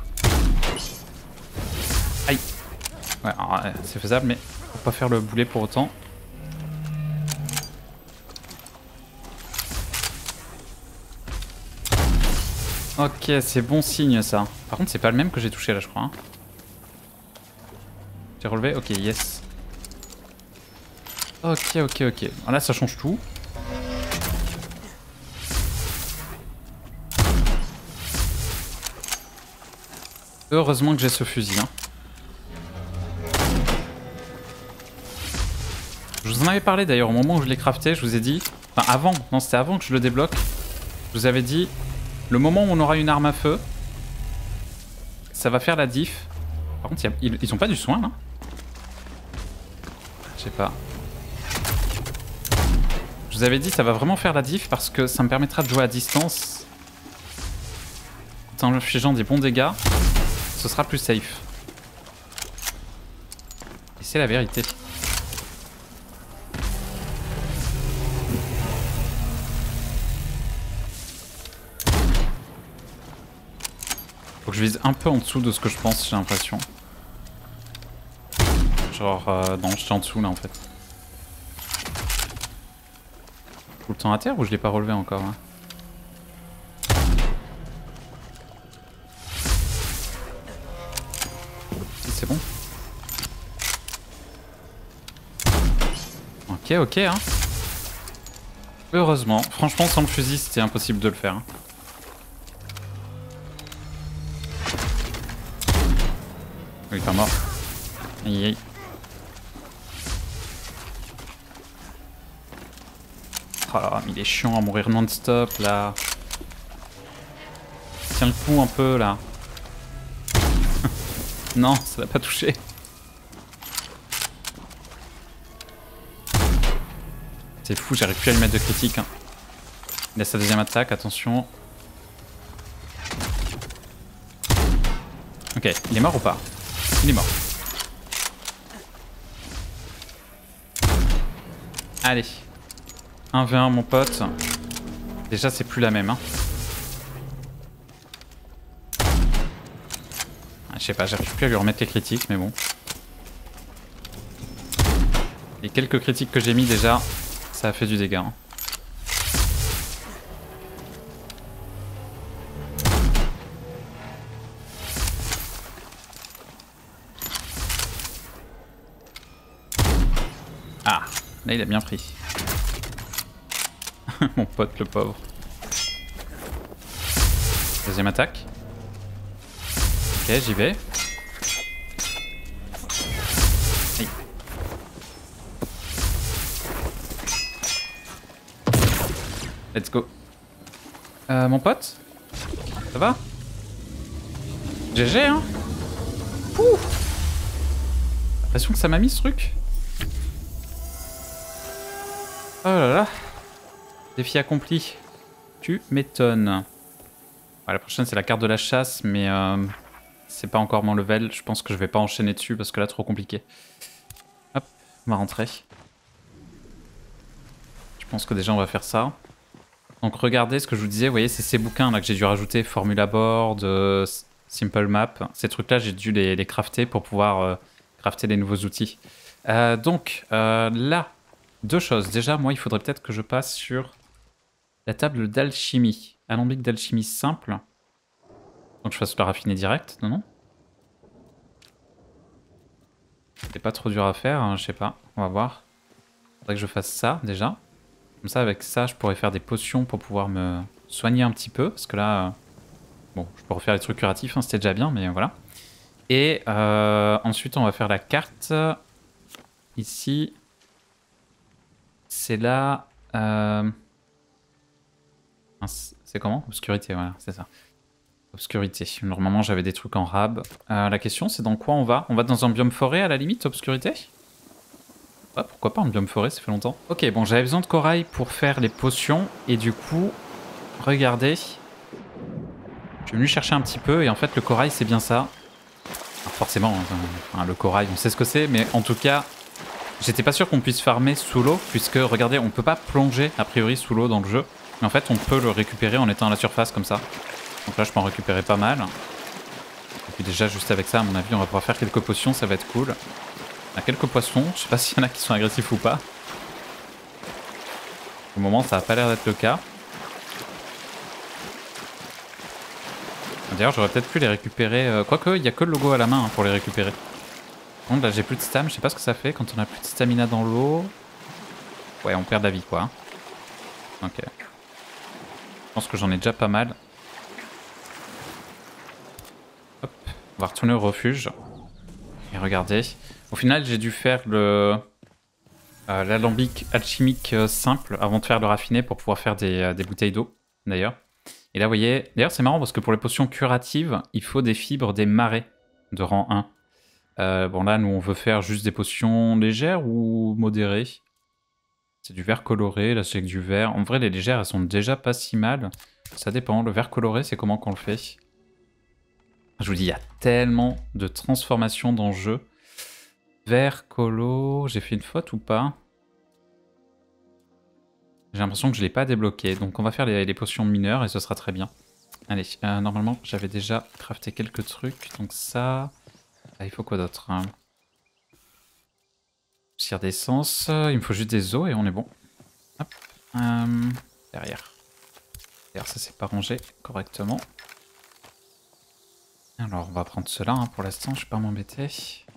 Aïe. Ouais, euh, c'est faisable mais faut pas faire le boulet pour autant. Ok, c'est bon signe ça. Par contre, c'est pas le même que j'ai touché là, je crois. Hein. J'ai relevé? Ok, yes. Ok, ok, ok. Là, ça change tout. Heureusement que j'ai ce fusil. Hein. Je vous en avais parlé d'ailleurs au moment où je l'ai crafté, je vous ai dit... Enfin, avant, non, c'était avant que je le débloque. Je vous avais dit... Le moment où on aura une arme à feu, ça va faire la diff. Par contre, y a, ils, ils ont pas du soin là. Je sais pas. Je vous avais dit ça va vraiment faire la diff parce que ça me permettra de jouer à distance t'infligeant des bons dégâts, ce sera plus safe. Et c'est la vérité. Faut que je vise un peu en dessous de ce que je pense, j'ai l'impression. Genre, euh, non, j'étais en dessous là en fait. Tout le temps à terre ou je l'ai pas relevé encore hein. C'est bon. Ok, ok, hein. Heureusement. Franchement, sans le fusil, c'était impossible de le faire. Hein. Il est pas mort. Aïe aïe. Oh là, mais il est chiant à mourir non-stop là. Tiens le coup un peu là. Non, ça l'a pas touché. C'est fou, j'arrive plus à lui mettre de critique. Hein. Il a sa deuxième attaque, attention. Ok, il est mort ou pas? Il est mort. Allez. un v un mon pote. Déjà c'est plus la même. Hein. Je sais pas, j'arrive plus à lui remettre les critiques, mais bon. Les quelques critiques que j'ai mis déjà, ça a fait du dégât. Hein. Ah, là il a bien pris. Mon pote le pauvre. Deuxième attaque. Ok, j'y vais. Aïe. Let's go. Euh, mon pote? Ça va? G G, hein? Pouh! L'impression que ça m'a mis ce truc. Oh là là. Défi accompli. Tu m'étonnes. Ouais, la prochaine c'est la carte de la chasse, mais euh, c'est pas encore mon level. Je pense que je vais pas enchaîner dessus parce que là trop compliqué. Hop, on va rentrer. Je pense que déjà on va faire ça. Donc regardez ce que je vous disais, vous voyez c'est ces bouquins là que j'ai dû rajouter, Formula Board, euh, Simple Map. Ces trucs là j'ai dû les, les crafter pour pouvoir euh, crafter les nouveaux outils. Euh, donc euh, là, deux choses. Déjà moi il faudrait peut-être que je passe sur la table d'alchimie. Alambic d'alchimie simple. Donc je fasse le raffiner direct, non non. C'est pas trop dur à faire, hein, je sais pas, on va voir. Faudrait que je fasse ça déjà. Comme ça avec ça je pourrais faire des potions pour pouvoir me soigner un petit peu. Parce que là, euh... bon je peux refaire les trucs curatifs, hein, c'était déjà bien mais voilà. Et euh, ensuite on va faire la carte. Ici. C'est là... Euh... C'est comment? Obscurité, voilà, c'est ça. Obscurité. Normalement, j'avais des trucs en rab. Euh, la question, c'est dans quoi on va? On va dans un biome forêt, à la limite, obscurité? Ouais, pourquoi pas un biome forêt, ça fait longtemps. Ok, bon, j'avais besoin de corail pour faire les potions. Et du coup, regardez. Je suis venu chercher un petit peu. Et en fait, le corail, c'est bien ça. Alors, forcément, hein, le corail, on sait ce que c'est. Mais en tout cas, j'étais pas sûr qu'on puisse farmer sous l'eau. Puisque, regardez, on peut pas plonger, a priori, sous l'eau dans le jeu. Mais en fait, on peut le récupérer en étant à la surface comme ça. Donc là, je peux en récupérer pas mal. Et puis déjà, juste avec ça, à mon avis, on va pouvoir faire quelques potions, ça va être cool. On a quelques poissons, je sais pas s'il y en a qui sont agressifs ou pas. Au moment, ça a pas l'air d'être le cas. D'ailleurs, j'aurais peut-être pu les récupérer... Quoique, il n'y a que le logo à la main hein, pour les récupérer. Donc là, j'ai plus de stam, je sais pas ce que ça fait quand on a plus de stamina dans l'eau. Ouais, on perd de la vie, quoi. Ok. Je pense que j'en ai déjà pas mal. Hop, on va retourner au refuge. Et regardez. Au final, j'ai dû faire le euh, l'alambic alchimique euh, simple avant de faire le raffiné pour pouvoir faire des, euh, des bouteilles d'eau, d'ailleurs. Et là, vous voyez, d'ailleurs, c'est marrant parce que pour les potions curatives, il faut des fibres des marais de rang un. Euh, bon, là, nous, on veut faire juste des potions légères ou modérées. C'est du vert coloré, là, c'est du vert. En vrai, les légères, elles sont déjà pas si mal. Ça dépend. Le vert coloré, c'est comment qu'on le fait? Je vous dis, il y a tellement de transformations dans le jeu. Vert, colo, j'ai fait une faute ou pas? J'ai l'impression que je ne l'ai pas débloqué. Donc on va faire les, les potions mineures et ce sera très bien. Allez, euh, normalement j'avais déjà crafté quelques trucs. Donc ça... Ah, il faut quoi d'autre hein? Cire d'essence. Il me faut juste des os et on est bon. Hop. Euh, derrière. D'ailleurs ça c'est pas rangé correctement. Alors on va prendre cela hein, pour l'instant, je vais pas m'embêter.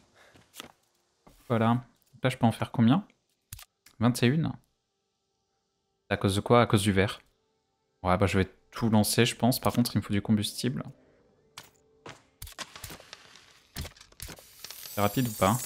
Voilà. Là je peux en faire combien? vingt et un. À cause de quoi? À cause du verre. Ouais bah je vais tout lancer je pense, par contre il me faut du combustible. C'est rapide ou pas?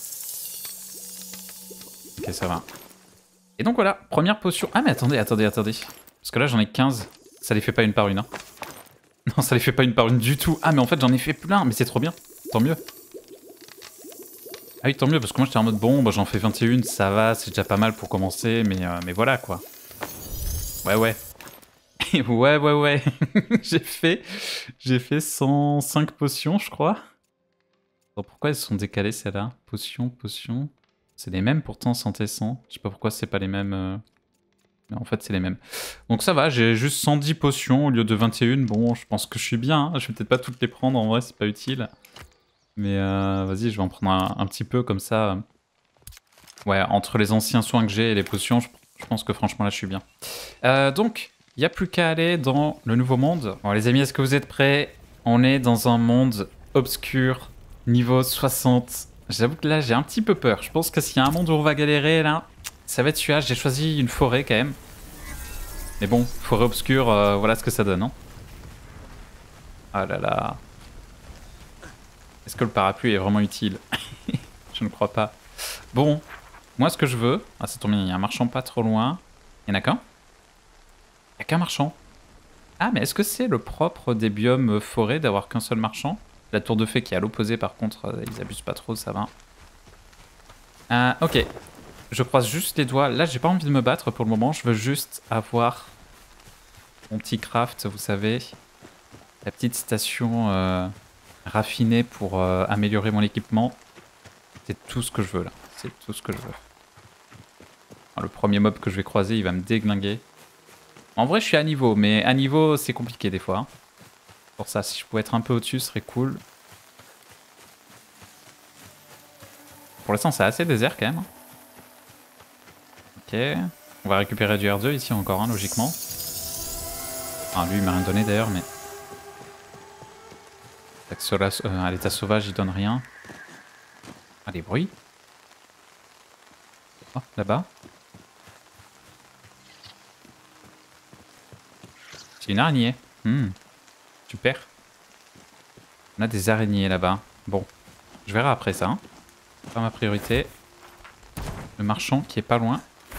Ok ça va. Et donc voilà, première potion. Ah mais attendez, attendez, attendez. Parce que là j'en ai quinze. Ça les fait pas une par une hein. Non ça les fait pas une par une du tout. Ah mais en fait j'en ai fait plein, mais c'est trop bien. Tant mieux. Ah oui tant mieux parce que moi j'étais en mode bon bah j'en fais vingt et un, ça va, c'est déjà pas mal pour commencer, mais, euh, mais voilà quoi. Ouais ouais. ouais ouais ouais. j'ai fait j'ai fait cent cinq potions je crois. Alors, pourquoi elles sont décalées celles-là? Potions, potions. C'est les mêmes pourtant santé cent. Je sais pas pourquoi c'est pas les mêmes. Euh... Mais en fait c'est les mêmes. Donc ça va, j'ai juste cent dix potions au lieu de vingt et un. Bon je pense que je suis bien. Hein. Je vais peut-être pas toutes les prendre en vrai, c'est pas utile. Mais euh, vas-y, je vais en prendre un, un petit peu comme ça. Ouais, entre les anciens soins que j'ai et les potions, je, je pense que franchement là je suis bien. Euh, donc, il n'y a plus qu'à aller dans le nouveau monde. Bon les amis, est-ce que vous êtes prêts? On est dans un monde obscur, niveau soixante. J'avoue que là j'ai un petit peu peur. Je pense que s'il y a un monde où on va galérer là, ça va être celui-là. J'ai choisi une forêt quand même. Mais bon, forêt obscure, euh, voilà ce que ça donne. Hein. Ah là là. Est-ce que le parapluie est vraiment utile? Je ne crois pas. Bon, moi ce que je veux... Ah ça tombe bien, il y a un marchand pas trop loin. Il y en a qu'un? Il n'y a qu'un marchand. Ah mais est-ce que c'est le propre des biomes forêt d'avoir qu'un seul marchand? La tour de fée qui est à l'opposé par contre, euh, ils abusent pas trop, ça va. Euh, ok, je croise juste les doigts. Là j'ai pas envie de me battre pour le moment, je veux juste avoir mon petit craft, vous savez. La petite station... Euh... raffiné pour euh, améliorer mon équipement. C'est tout ce que je veux là. C'est tout ce que je veux. Alors, le premier mob que je vais croiser, il va me déglinguer. En vrai, je suis à niveau, mais à niveau, c'est compliqué des fois. Hein. Pour ça, si je pouvais être un peu au-dessus, ce serait cool. Pour l'instant, c'est assez désert quand même. Ok. On va récupérer du R deux ici encore, hein, logiquement. Ah, lui, il m'a rien donné d'ailleurs, mais... Euh, à l'état sauvage, il donne rien. Ah, les bruits. Oh, là-bas. C'est une araignée. Hmm. Super. On a des araignées là-bas. Bon. Je verrai après ça. Hein. Pas ma priorité. Le marchand qui est pas loin.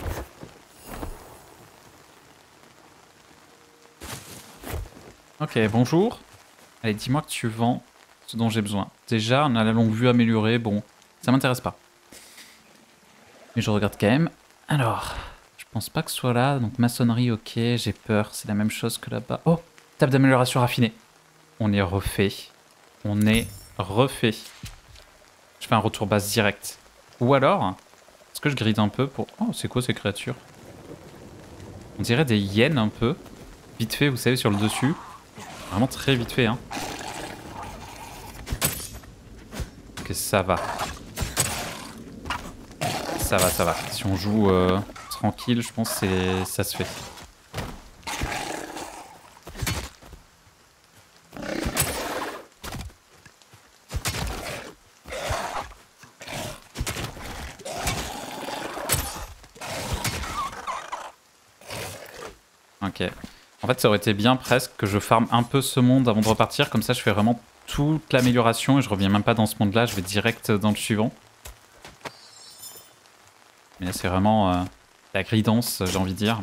Ok, bonjour. Allez, dis-moi que tu vends ce dont j'ai besoin. Déjà, on a la longue vue améliorée. Bon, ça m'intéresse pas. Mais je regarde quand même. Alors, je pense pas que ce soit là. Donc maçonnerie, ok, j'ai peur. C'est la même chose que là-bas. Oh, table d'amélioration raffinée. On est refait. On est refait. Je fais un retour base direct. Ou alors, est-ce que je gride un peu pour... Oh, c'est quoi ces créatures? On dirait des hyènes un peu. Vite fait, vous savez, sur le dessus. Vraiment très vite fait, hein. Ok, ça va. Ça va, ça va. Si on joue euh, tranquille, je pense que ça se fait. Ok. En fait, ça aurait été bien presque que je farme un peu ce monde avant de repartir. Comme ça, je fais vraiment toute l'amélioration et je reviens même pas dans ce monde-là. Je vais direct dans le suivant. Mais là, c'est vraiment euh, la gridance, j'ai envie de dire.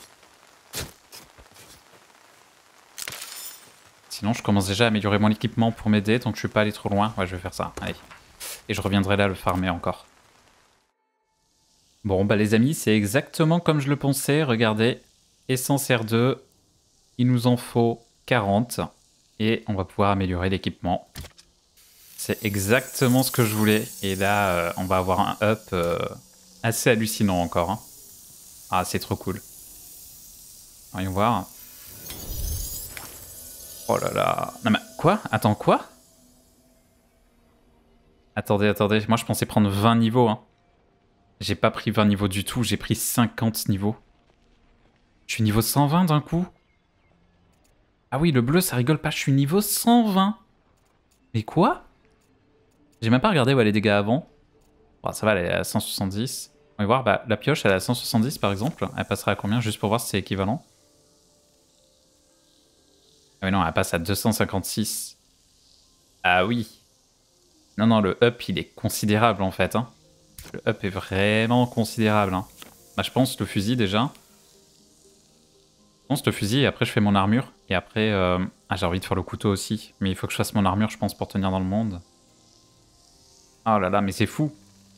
Sinon, je commence déjà à améliorer mon équipement pour m'aider, donc je vais pas aller trop loin. Ouais, je vais faire ça. Allez. Et je reviendrai là le farmer encore. Bon, bah les amis, c'est exactement comme je le pensais. Regardez, essence R deux. Il nous en faut quarante. Et on va pouvoir améliorer l'équipement. C'est exactement ce que je voulais. Et là, euh, on va avoir un up euh, assez hallucinant encore. Hein. Ah, c'est trop cool. Voyons voir. Oh là là. Non mais quoi? Attends, quoi? Attendez, attendez. Moi, je pensais prendre vingt niveaux. Hein. J'ai pas pris vingt niveaux du tout. J'ai pris cinquante niveaux. Je suis niveau cent vingt d'un coup. Ah oui, le bleu, ça rigole pas. Je suis niveau cent vingt. Mais quoi? J'ai même pas regardé où elle les dégâts avant. Bon, ça va, elle est à cent soixante-dix. On va voir, bah, la pioche, elle est à cent soixante-dix par exemple. Elle passera à combien, juste pour voir si c'est équivalent? Ah oui, non, elle passe à deux cent cinquante-six. Ah oui. Non, non, le up, il est considérable, en fait. Hein. Le up est vraiment considérable. Hein. Bah, je pense le fusil, déjà. Je pense le fusil, et après, je fais mon armure. Et après... Euh... Ah, j'ai envie de faire le couteau aussi. Mais il faut que je fasse mon armure, je pense, pour tenir dans le monde. Oh là là, mais c'est fou.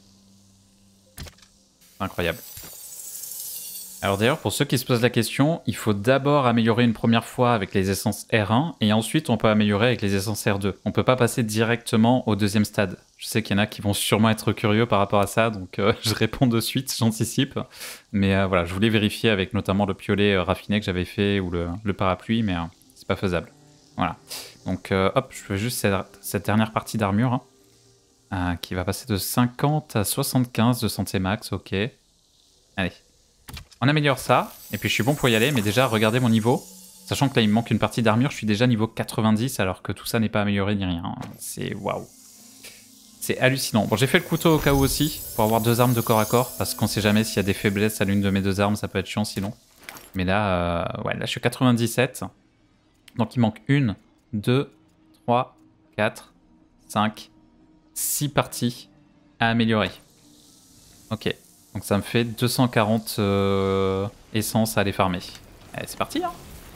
Incroyable. Alors d'ailleurs, pour ceux qui se posent la question, il faut d'abord améliorer une première fois avec les essences R un, et ensuite on peut améliorer avec les essences R deux. On peut pas passer directement au deuxième stade. Je sais qu'il y en a qui vont sûrement être curieux par rapport à ça, donc euh, je réponds de suite, j'anticipe. Mais euh, voilà, je voulais vérifier avec notamment le piolet euh, raffiné que j'avais fait, ou le, le parapluie, mais euh, c'est pas faisable. Voilà. Donc euh, hop, je fais juste cette, cette dernière partie d'armure, hein, euh, qui va passer de cinquante à soixante-quinze de santé max, ok. Allez. On améliore ça, et puis je suis bon pour y aller, mais déjà, regardez mon niveau. Sachant que là, il me manque une partie d'armure, je suis déjà niveau quatre-vingt-dix, alors que tout ça n'est pas amélioré ni rien. C'est waouh. C'est hallucinant. Bon, j'ai fait le couteau au cas où aussi, pour avoir deux armes de corps à corps, parce qu'on sait jamais s'il y a des faiblesses à l'une de mes deux armes, ça peut être chiant sinon. Mais là, euh, ouais, là, je suis quatre-vingt-dix-sept. Donc il manque une, deux, trois, quatre, cinq, six parties à améliorer. Ok. Donc ça me fait deux cent quarante euh, essences à aller farmer. Allez, c'est parti, hein.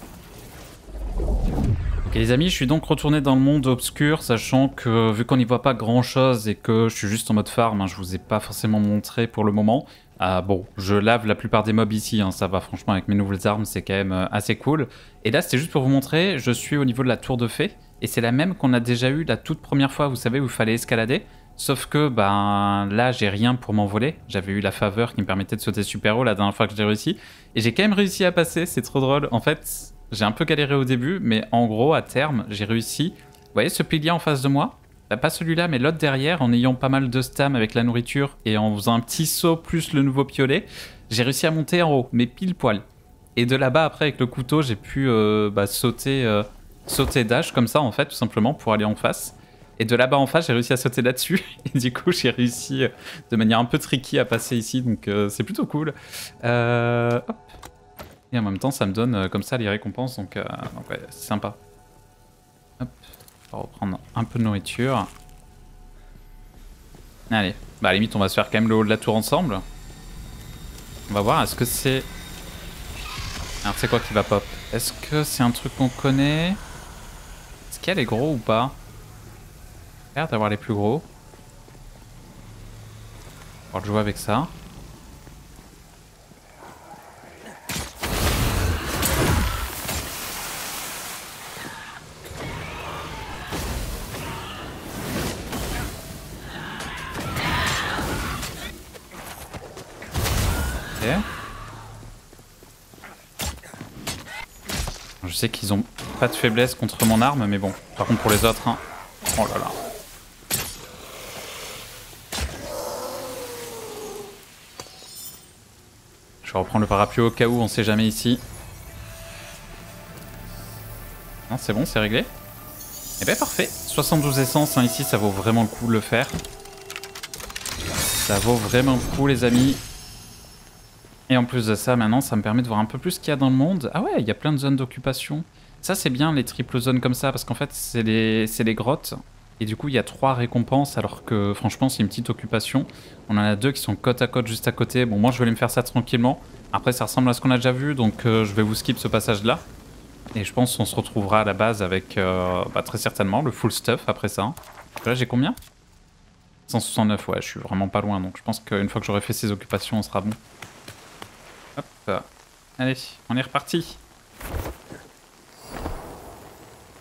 Ok les amis, je suis donc retourné dans le monde obscur, sachant que vu qu'on n'y voit pas grand chose et que je suis juste en mode farm, hein, je vous ai pas forcément montré pour le moment. Euh, bon, je lave la plupart des mobs ici, hein, ça va franchement avec mes nouvelles armes, c'est quand même euh, assez cool. Et là c'était juste pour vous montrer, je suis au niveau de la tour de fée, et c'est la même qu'on a déjà eu la toute première fois, vous savez, où il fallait escalader. Sauf que ben là j'ai rien pour m'envoler, j'avais eu la faveur qui me permettait de sauter super haut la dernière fois que j'ai réussi, et j'ai quand même réussi à passer, c'est trop drôle. En fait j'ai un peu galéré au début, mais en gros à terme j'ai réussi. Vous voyez ce pilier en face de moi? Bah, pas celui-là mais l'autre derrière, en ayant pas mal de stam avec la nourriture et en faisant un petit saut plus le nouveau piolet, j'ai réussi à monter en haut, mais pile poil. Et de là-bas après avec le couteau j'ai pu euh, bah, sauter, euh, sauter dash comme ça en fait tout simplement pour aller en face. Et de là-bas en face, j'ai réussi à sauter là-dessus. Et du coup, j'ai réussi euh, de manière un peu tricky à passer ici. Donc, euh, c'est plutôt cool. Euh, hop. Et en même temps, ça me donne euh, comme ça les récompenses. Donc, euh, donc ouais, c'est sympa. Hop. On va reprendre un peu de nourriture. Allez. Bah, à la limite, on va se faire quand même le haut de la tour ensemble. On va voir. Est-ce que c'est... Alors, c'est quoi qui va pop? Est-ce que c'est un truc qu'on connaît? Est-ce qu'elle est gros ou pas? L'air d'avoir les plus gros. On va jouer avec ça. Ok. Je sais qu'ils ont pas de faiblesse contre mon arme, mais bon. Par contre pour les autres, hein. Oh là là. Je vais reprendre le parapluie au cas où, on sait jamais ici. Non, c'est bon, c'est réglé. Et ben parfait. soixante-douze essences, hein, ici, ça vaut vraiment le coup de le faire. Ça vaut vraiment le coup, les amis. Et en plus de ça, maintenant, ça me permet de voir un peu plus ce qu'il y a dans le monde. Ah ouais, il y a plein de zones d'occupation. Ça, c'est bien, les triples zones comme ça, parce qu'en fait, c'est les, c'est les grottes. Et du coup, il y a trois récompenses, alors que franchement, c'est une petite occupation. On en a deux qui sont côte à côte, juste à côté. Bon, moi, je vais aller me faire ça tranquillement. Après, ça ressemble à ce qu'on a déjà vu, donc euh, je vais vous skip ce passage-là. Et je pense qu'on se retrouvera à la base avec, euh, bah, très certainement, le full stuff après ça. Là, j'ai combien? cent soixante-neuf, ouais, je suis vraiment pas loin. Donc je pense qu'une fois que j'aurai fait ces occupations, on sera bon. Hop. Allez, on est reparti.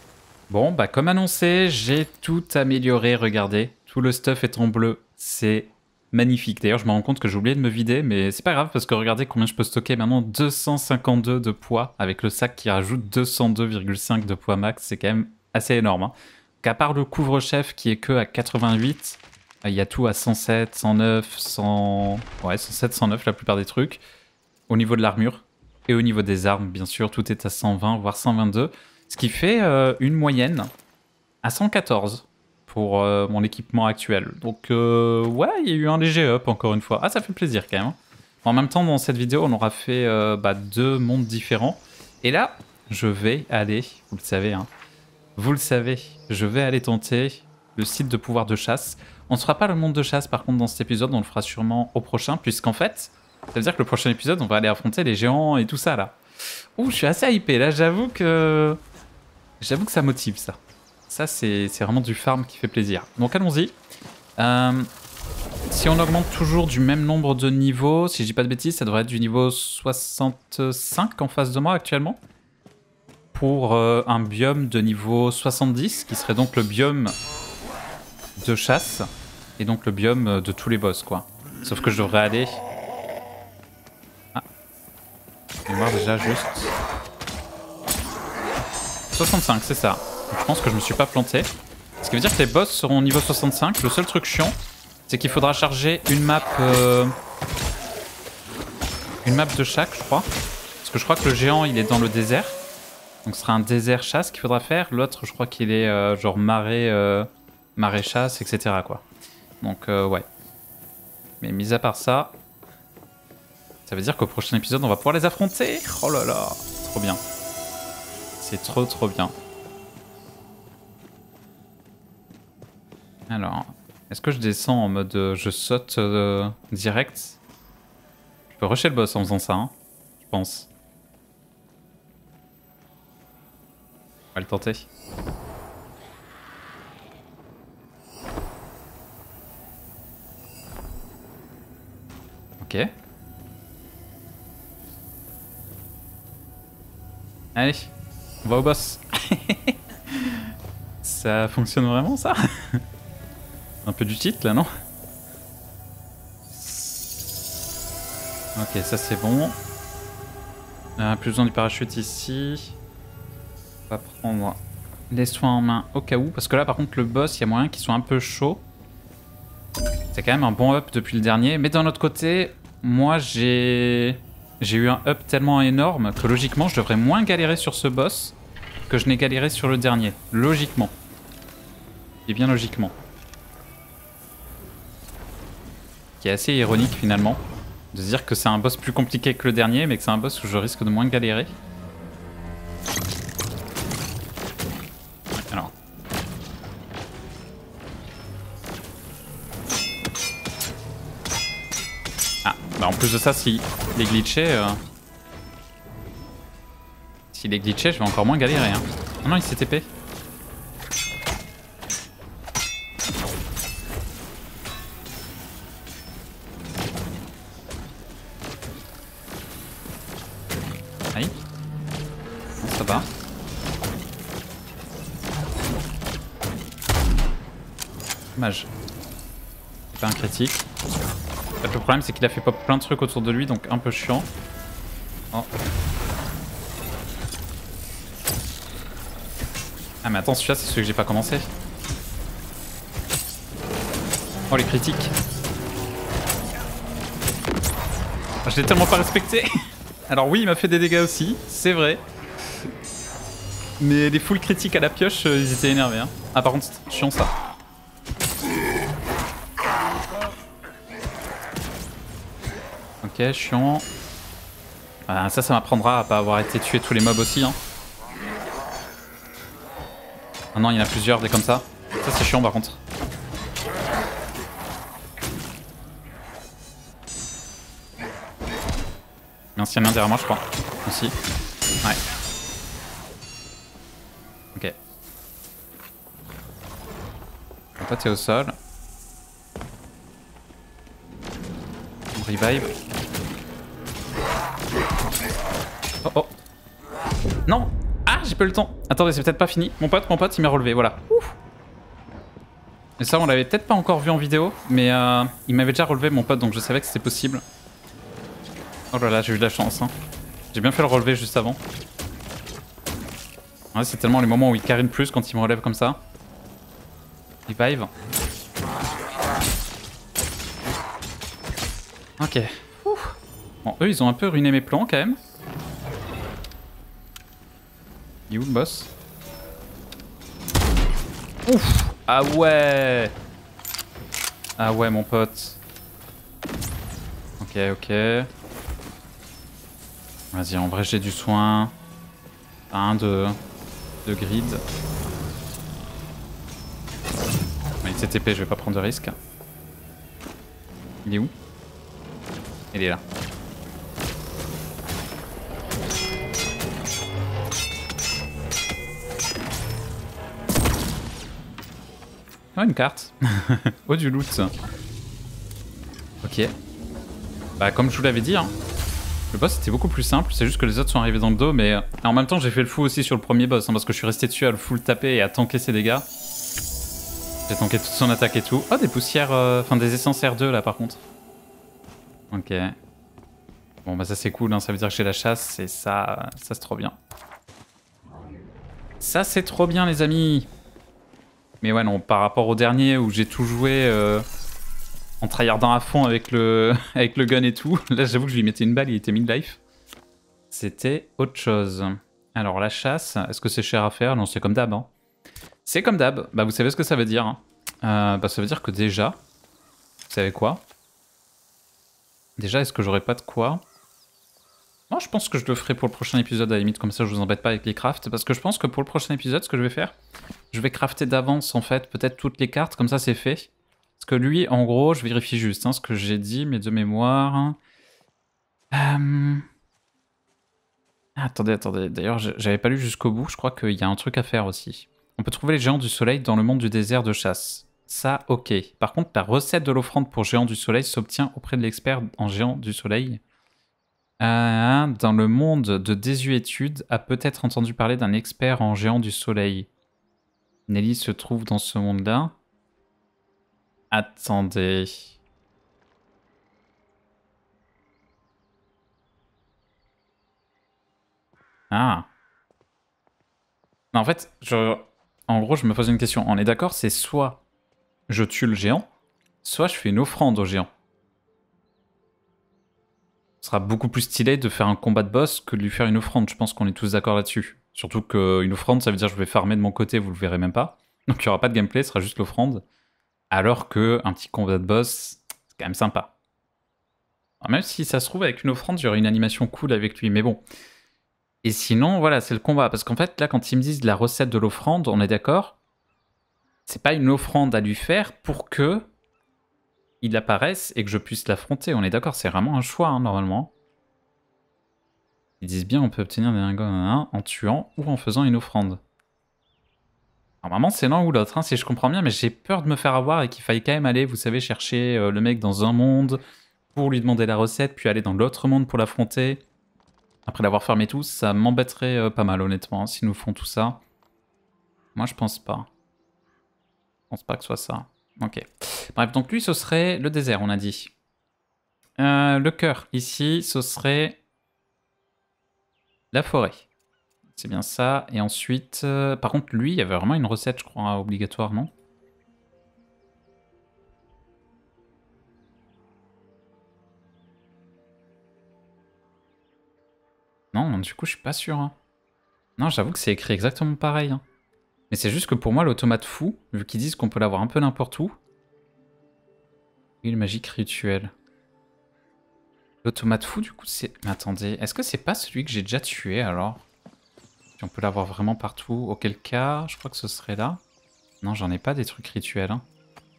Bon, bah comme annoncé, j'ai tout amélioré, regardez. Tout le stuff est en bleu, c'est magnifique. D'ailleurs, je me rends compte que j'ai oublié de me vider, mais c'est pas grave parce que regardez combien je peux stocker maintenant. deux cent cinquante-deux de poids avec le sac qui rajoute deux cent deux virgule cinq de poids max. C'est quand même assez énorme. Hein. Qu'à part le couvre-chef qui est que à quatre-vingt-huit, il y a tout à cent sept, cent neuf, cent... Ouais, cent sept, cent neuf la plupart des trucs. Au niveau de l'armure et au niveau des armes, bien sûr, tout est à cent vingt, voire cent vingt-deux. Ce qui fait euh, une moyenne à cent quatorze pour euh, mon équipement actuel. Donc euh, ouais, il y a eu un léger up encore une fois. Ah, ça fait plaisir quand même. En même temps, dans cette vidéo, on aura fait euh, bah, deux mondes différents. Et là, je vais aller, vous le savez, hein, vous le savez, je vais aller tenter le site de pouvoir de chasse. On ne fera pas le monde de chasse par contre dans cet épisode, on le fera sûrement au prochain, puisqu'en fait, ça veut dire que le prochain épisode, on va aller affronter les géants et tout ça là. Ouh, je suis assez hypé là, j'avoue que... J'avoue que ça motive ça. Ça, c'est vraiment du farm qui fait plaisir. Donc allons-y. Euh, si on augmente toujours du même nombre de niveaux, si je dis pas de bêtises, ça devrait être du niveau soixante-cinq en face de moi actuellement. Pour euh, un biome de niveau soixante-dix, qui serait donc le biome de chasse. Et donc le biome de tous les boss, quoi. Sauf que je devrais aller... Ah. Je vais voir déjà juste... soixante-cinq, c'est ça. Donc, je pense que je me suis pas planté. Ce qui veut dire que les boss seront au niveau soixante-cinq. Le seul truc chiant, c'est qu'il faudra charger une map... Euh... Une map de chaque, je crois. Parce que je crois que le géant, il est dans le désert. Donc ce sera un désert chasse qu'il faudra faire. L'autre, je crois qu'il est euh, genre marais, euh, marais chasse, et cetera. Quoi. Donc euh, ouais. Mais mis à part ça, ça veut dire qu'au prochain épisode, on va pouvoir les affronter. Oh là là, trop bien. C'est trop trop bien. Alors, est-ce que je descends en mode euh, je saute euh, direct? Je peux rusher le boss en faisant ça, hein, je pense. On va le tenter. Ok. Allez, on va au boss. Ça fonctionne vraiment ça? Un peu du titre là, non? Ok, ça c'est bon. Euh, plus besoin du parachute ici. On va prendre les soins en main au cas où. Parce que là par contre le boss, il y a moyen qu'il soit un peu chaud. C'est quand même un bon up depuis le dernier. Mais d'un autre côté, moi j'ai... J'ai eu un up tellement énorme que logiquement je devrais moins galérer sur ce boss que je n'ai galéré sur le dernier. Logiquement. Et bien logiquement. Qui est assez ironique finalement. De se dire que c'est un boss plus compliqué que le dernier mais que c'est un boss où je risque de moins galérer. Alors. Ah, bah en plus de ça, s'il est glitché... Euh... S'il est glitché, je vais encore moins galérer. Hein. Oh non, il s'est T P. Aïe. Non, ça va. Dommage. C'est pas un critique. En fait, le problème, c'est qu'il a fait pop plein de trucs autour de lui, donc un peu chiant. Oh. Ah mais attends, celui-là c'est celui que j'ai pas commencé. Oh les critiques. Je l'ai tellement pas respecté. Alors oui, il m'a fait des dégâts aussi, c'est vrai. Mais les full critiques à la pioche, ils étaient énervés. Hein. Ah par contre, c'est chiant ça. Ok, chiant. Ah, ça, ça m'apprendra à pas avoir été tué tous les mobs aussi. Hein. Ah non, il y en a plusieurs, des comme ça. Ça, c'est chiant par contre. Mince, il y en a un derrière moi, je crois. Aussi. Ouais. Ok. Mon pote est au sol. Revive. Oh oh. Non! Ah, j'ai pas eu le temps. Attendez, c'est peut-être pas fini. Mon pote, mon pote, il m'a relevé, voilà. Ouf. Et ça, on l'avait peut-être pas encore vu en vidéo, mais euh, il m'avait déjà relevé, mon pote, donc je savais que c'était possible. Oh là là, j'ai eu de la chance. Hein. J'ai bien fait le relever juste avant. Ouais, c'est tellement les moments où il carry le plus quand il me relève comme ça. Revive. Ok. Ouf. Bon, eux, ils ont un peu ruiné mes plans quand même. Il est où le boss? Ouf. Ah ouais. Ah ouais, mon pote. Ok, ok. Vas-y, en vrai, j'ai du soin. Un de, de grid. Mais il s'est T P, je vais pas prendre de risque. Il est où? Il est là. Oh, une carte. Oh, du loot. Ok. Bah, comme je vous l'avais dit, hein, le boss était beaucoup plus simple. C'est juste que les autres sont arrivés dans le dos, mais en même temps, j'ai fait le fou aussi sur le premier boss, hein, parce que je suis resté dessus à le full taper et à tanker ses dégâts. J'ai tanké toute son attaque et tout. Oh, des poussières, enfin euh, des essences R deux là par contre. Ok. Bon, bah ça c'est cool, hein, ça veut dire que j'ai la chasse et ça, ça c'est trop bien. Ça c'est trop bien, les amis. Mais ouais, non, par rapport au dernier où j'ai tout joué euh, en tryhardant à fond avec le, avec le gun et tout, là j'avoue que je lui mettais une balle, il était mid-life. C'était autre chose. Alors la chasse, est-ce que c'est cher à faire? Non, c'est comme d'hab. Hein. C'est comme d'hab. Bah vous savez ce que ça veut dire. Hein. Euh, bah ça veut dire que déjà, vous savez quoi? Déjà, est-ce que j'aurais pas de quoi? Moi, je pense que je le ferai pour le prochain épisode, à la limite, comme ça je vous embête pas avec les crafts. Parce que je pense que pour le prochain épisode, ce que je vais faire, je vais crafter d'avance, en fait, peut-être toutes les cartes, comme ça c'est fait. Parce que lui, en gros, je vérifie juste hein, ce que j'ai dit, mais de mémoire... Euh... Attendez, attendez, d'ailleurs, j'avais pas lu jusqu'au bout, je crois qu'il y a un truc à faire aussi. On peut trouver les géants du soleil dans le monde du désert de chasse. Ça, ok. Par contre, la recette de l'offrande pour géants du soleil s'obtient auprès de l'expert en géant du soleil. Euh, dans le monde de désuétude, a peut-être entendu parler d'un expert en géant du soleil. Nelly se trouve dans ce monde-là. Attendez. Ah. Non, en fait, je... en gros, je me pose une question. On est d'accord, c'est soit je tue le géant, soit je fais une offrande au géant. Ce sera beaucoup plus stylé de faire un combat de boss que de lui faire une offrande. Je pense qu'on est tous d'accord là-dessus. Surtout qu'une offrande, ça veut dire que je vais farmer de mon côté, vous le verrez même pas. Donc il n'y aura pas de gameplay, ce sera juste l'offrande. Alors qu'un petit combat de boss, c'est quand même sympa. Alors, même si ça se trouve, avec une offrande, j'aurai une animation cool avec lui, mais bon. Et sinon, voilà, c'est le combat. Parce qu'en fait, là, quand ils me disent la recette de l'offrande, on est d'accord? C'est pas une offrande à lui faire pour que il apparaisse et que je puisse l'affronter. On est d'accord, c'est vraiment un choix, hein, normalement. Ils disent bien on peut obtenir des lingots en tuant ou en faisant une offrande. Normalement, c'est l'un ou l'autre, hein, si je comprends bien, mais j'ai peur de me faire avoir et qu'il faille quand même aller, vous savez, chercher euh, le mec dans un monde pour lui demander la recette, puis aller dans l'autre monde pour l'affronter. Après l'avoir fermé tout, ça m'embêterait euh, pas mal, honnêtement, hein, s'ils nous font tout ça. Moi, je pense pas. Je pense pas que ce soit ça. Ok. Bref, donc lui, ce serait le désert, on a dit. Euh, le cœur, ici, ce serait la forêt. C'est bien ça. Et ensuite, euh, par contre, lui, il y avait vraiment une recette, je crois, obligatoire, non? Non, du coup, je suis pas sûr. Hein. Non, j'avoue que c'est écrit exactement pareil. Hein. Mais c'est juste que pour moi, l'automate fou, vu qu'ils disent qu'on peut l'avoir un peu n'importe où... Huile magique rituelle. L'automate fou, du coup, c'est... Mais attendez, est-ce que c'est pas celui que j'ai déjà tué, alors? Si on peut l'avoir vraiment partout, auquel cas, je crois que ce serait là. Non, j'en ai pas des trucs rituels. Hein.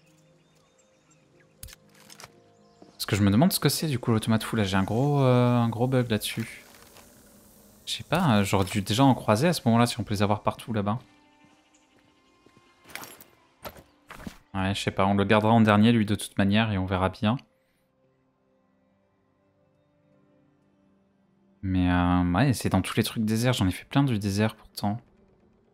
Parce que je me demande ce que c'est, du coup, l'automate fou. Là, j'ai un gros, euh, un gros bug là-dessus. Je sais pas, j'aurais dû déjà en croiser à ce moment-là, si on peut les avoir partout, là-bas. Ouais, je sais pas, on le gardera en dernier, lui, de toute manière, et on verra bien. Mais euh, ouais, c'est dans tous les trucs désert, j'en ai fait plein du désert, pourtant.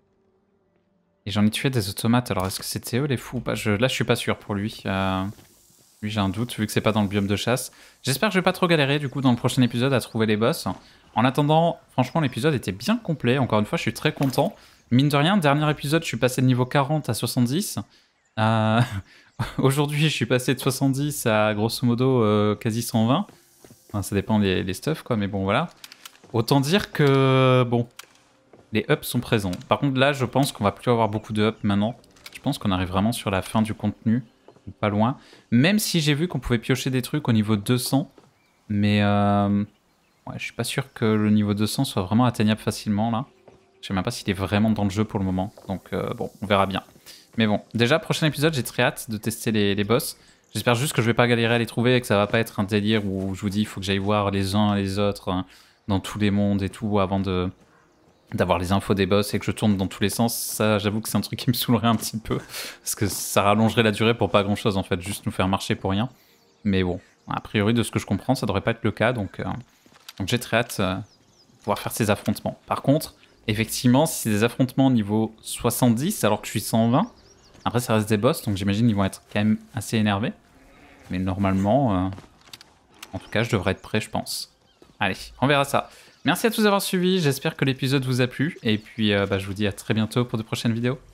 Et j'en ai tué des automates, alors est-ce que c'était eux les fous ou pas? je, Là je suis pas sûr pour lui. Euh... Lui j'ai un doute vu que c'est pas dans le biome de chasse. J'espère que je vais pas trop galérer du coup dans le prochain épisode à trouver les boss. En attendant, franchement l'épisode était bien complet, encore une fois je suis très content. Mine de rien, dernier épisode je suis passé de niveau quarante à soixante-dix. Euh... Aujourd'hui je suis passé de soixante-dix à grosso modo euh, quasi cent vingt. Enfin, ça dépend des, des stuffs quoi, mais bon voilà. Autant dire que bon, les ups sont présents. Par contre là je pense qu'on va plus avoir beaucoup de ups maintenant. Je pense qu'on arrive vraiment sur la fin du contenu. Pas loin. Même si j'ai vu qu'on pouvait piocher des trucs au niveau deux cents. Mais euh, ouais, je suis pas sûr que le niveau deux cents soit vraiment atteignable facilement là. Je sais même pas s'il est vraiment dans le jeu pour le moment. Donc euh, bon, on verra bien. Mais bon, déjà prochain épisode, j'ai très hâte de tester les, les boss. J'espère juste que je vais pas galérer à les trouver et que ça va pas être un délire où je vous dis il faut que j'aille voir les uns les autres hein, dans tous les mondes et tout avant de... d'avoir les infos des boss et que je tourne dans tous les sens. Ça, j'avoue que c'est un truc qui me saoulerait un petit peu. Parce que ça rallongerait la durée pour pas grand chose, en fait. Juste nous faire marcher pour rien. Mais bon, a priori, de ce que je comprends, ça devrait pas être le cas. Donc, euh, donc j'ai très hâte euh, de pouvoir faire ces affrontements. Par contre, effectivement, si c'est des affrontements niveau soixante-dix, alors que je suis cent vingt, après, ça reste des boss. Donc j'imagine qu'ils vont être quand même assez énervés. Mais normalement, euh, en tout cas, je devrais être prêt, je pense. Allez, on verra ça. Merci à tous d'avoir suivi, j'espère que l'épisode vous a plu, et puis euh, bah, je vous dis à très bientôt pour de prochaines vidéos.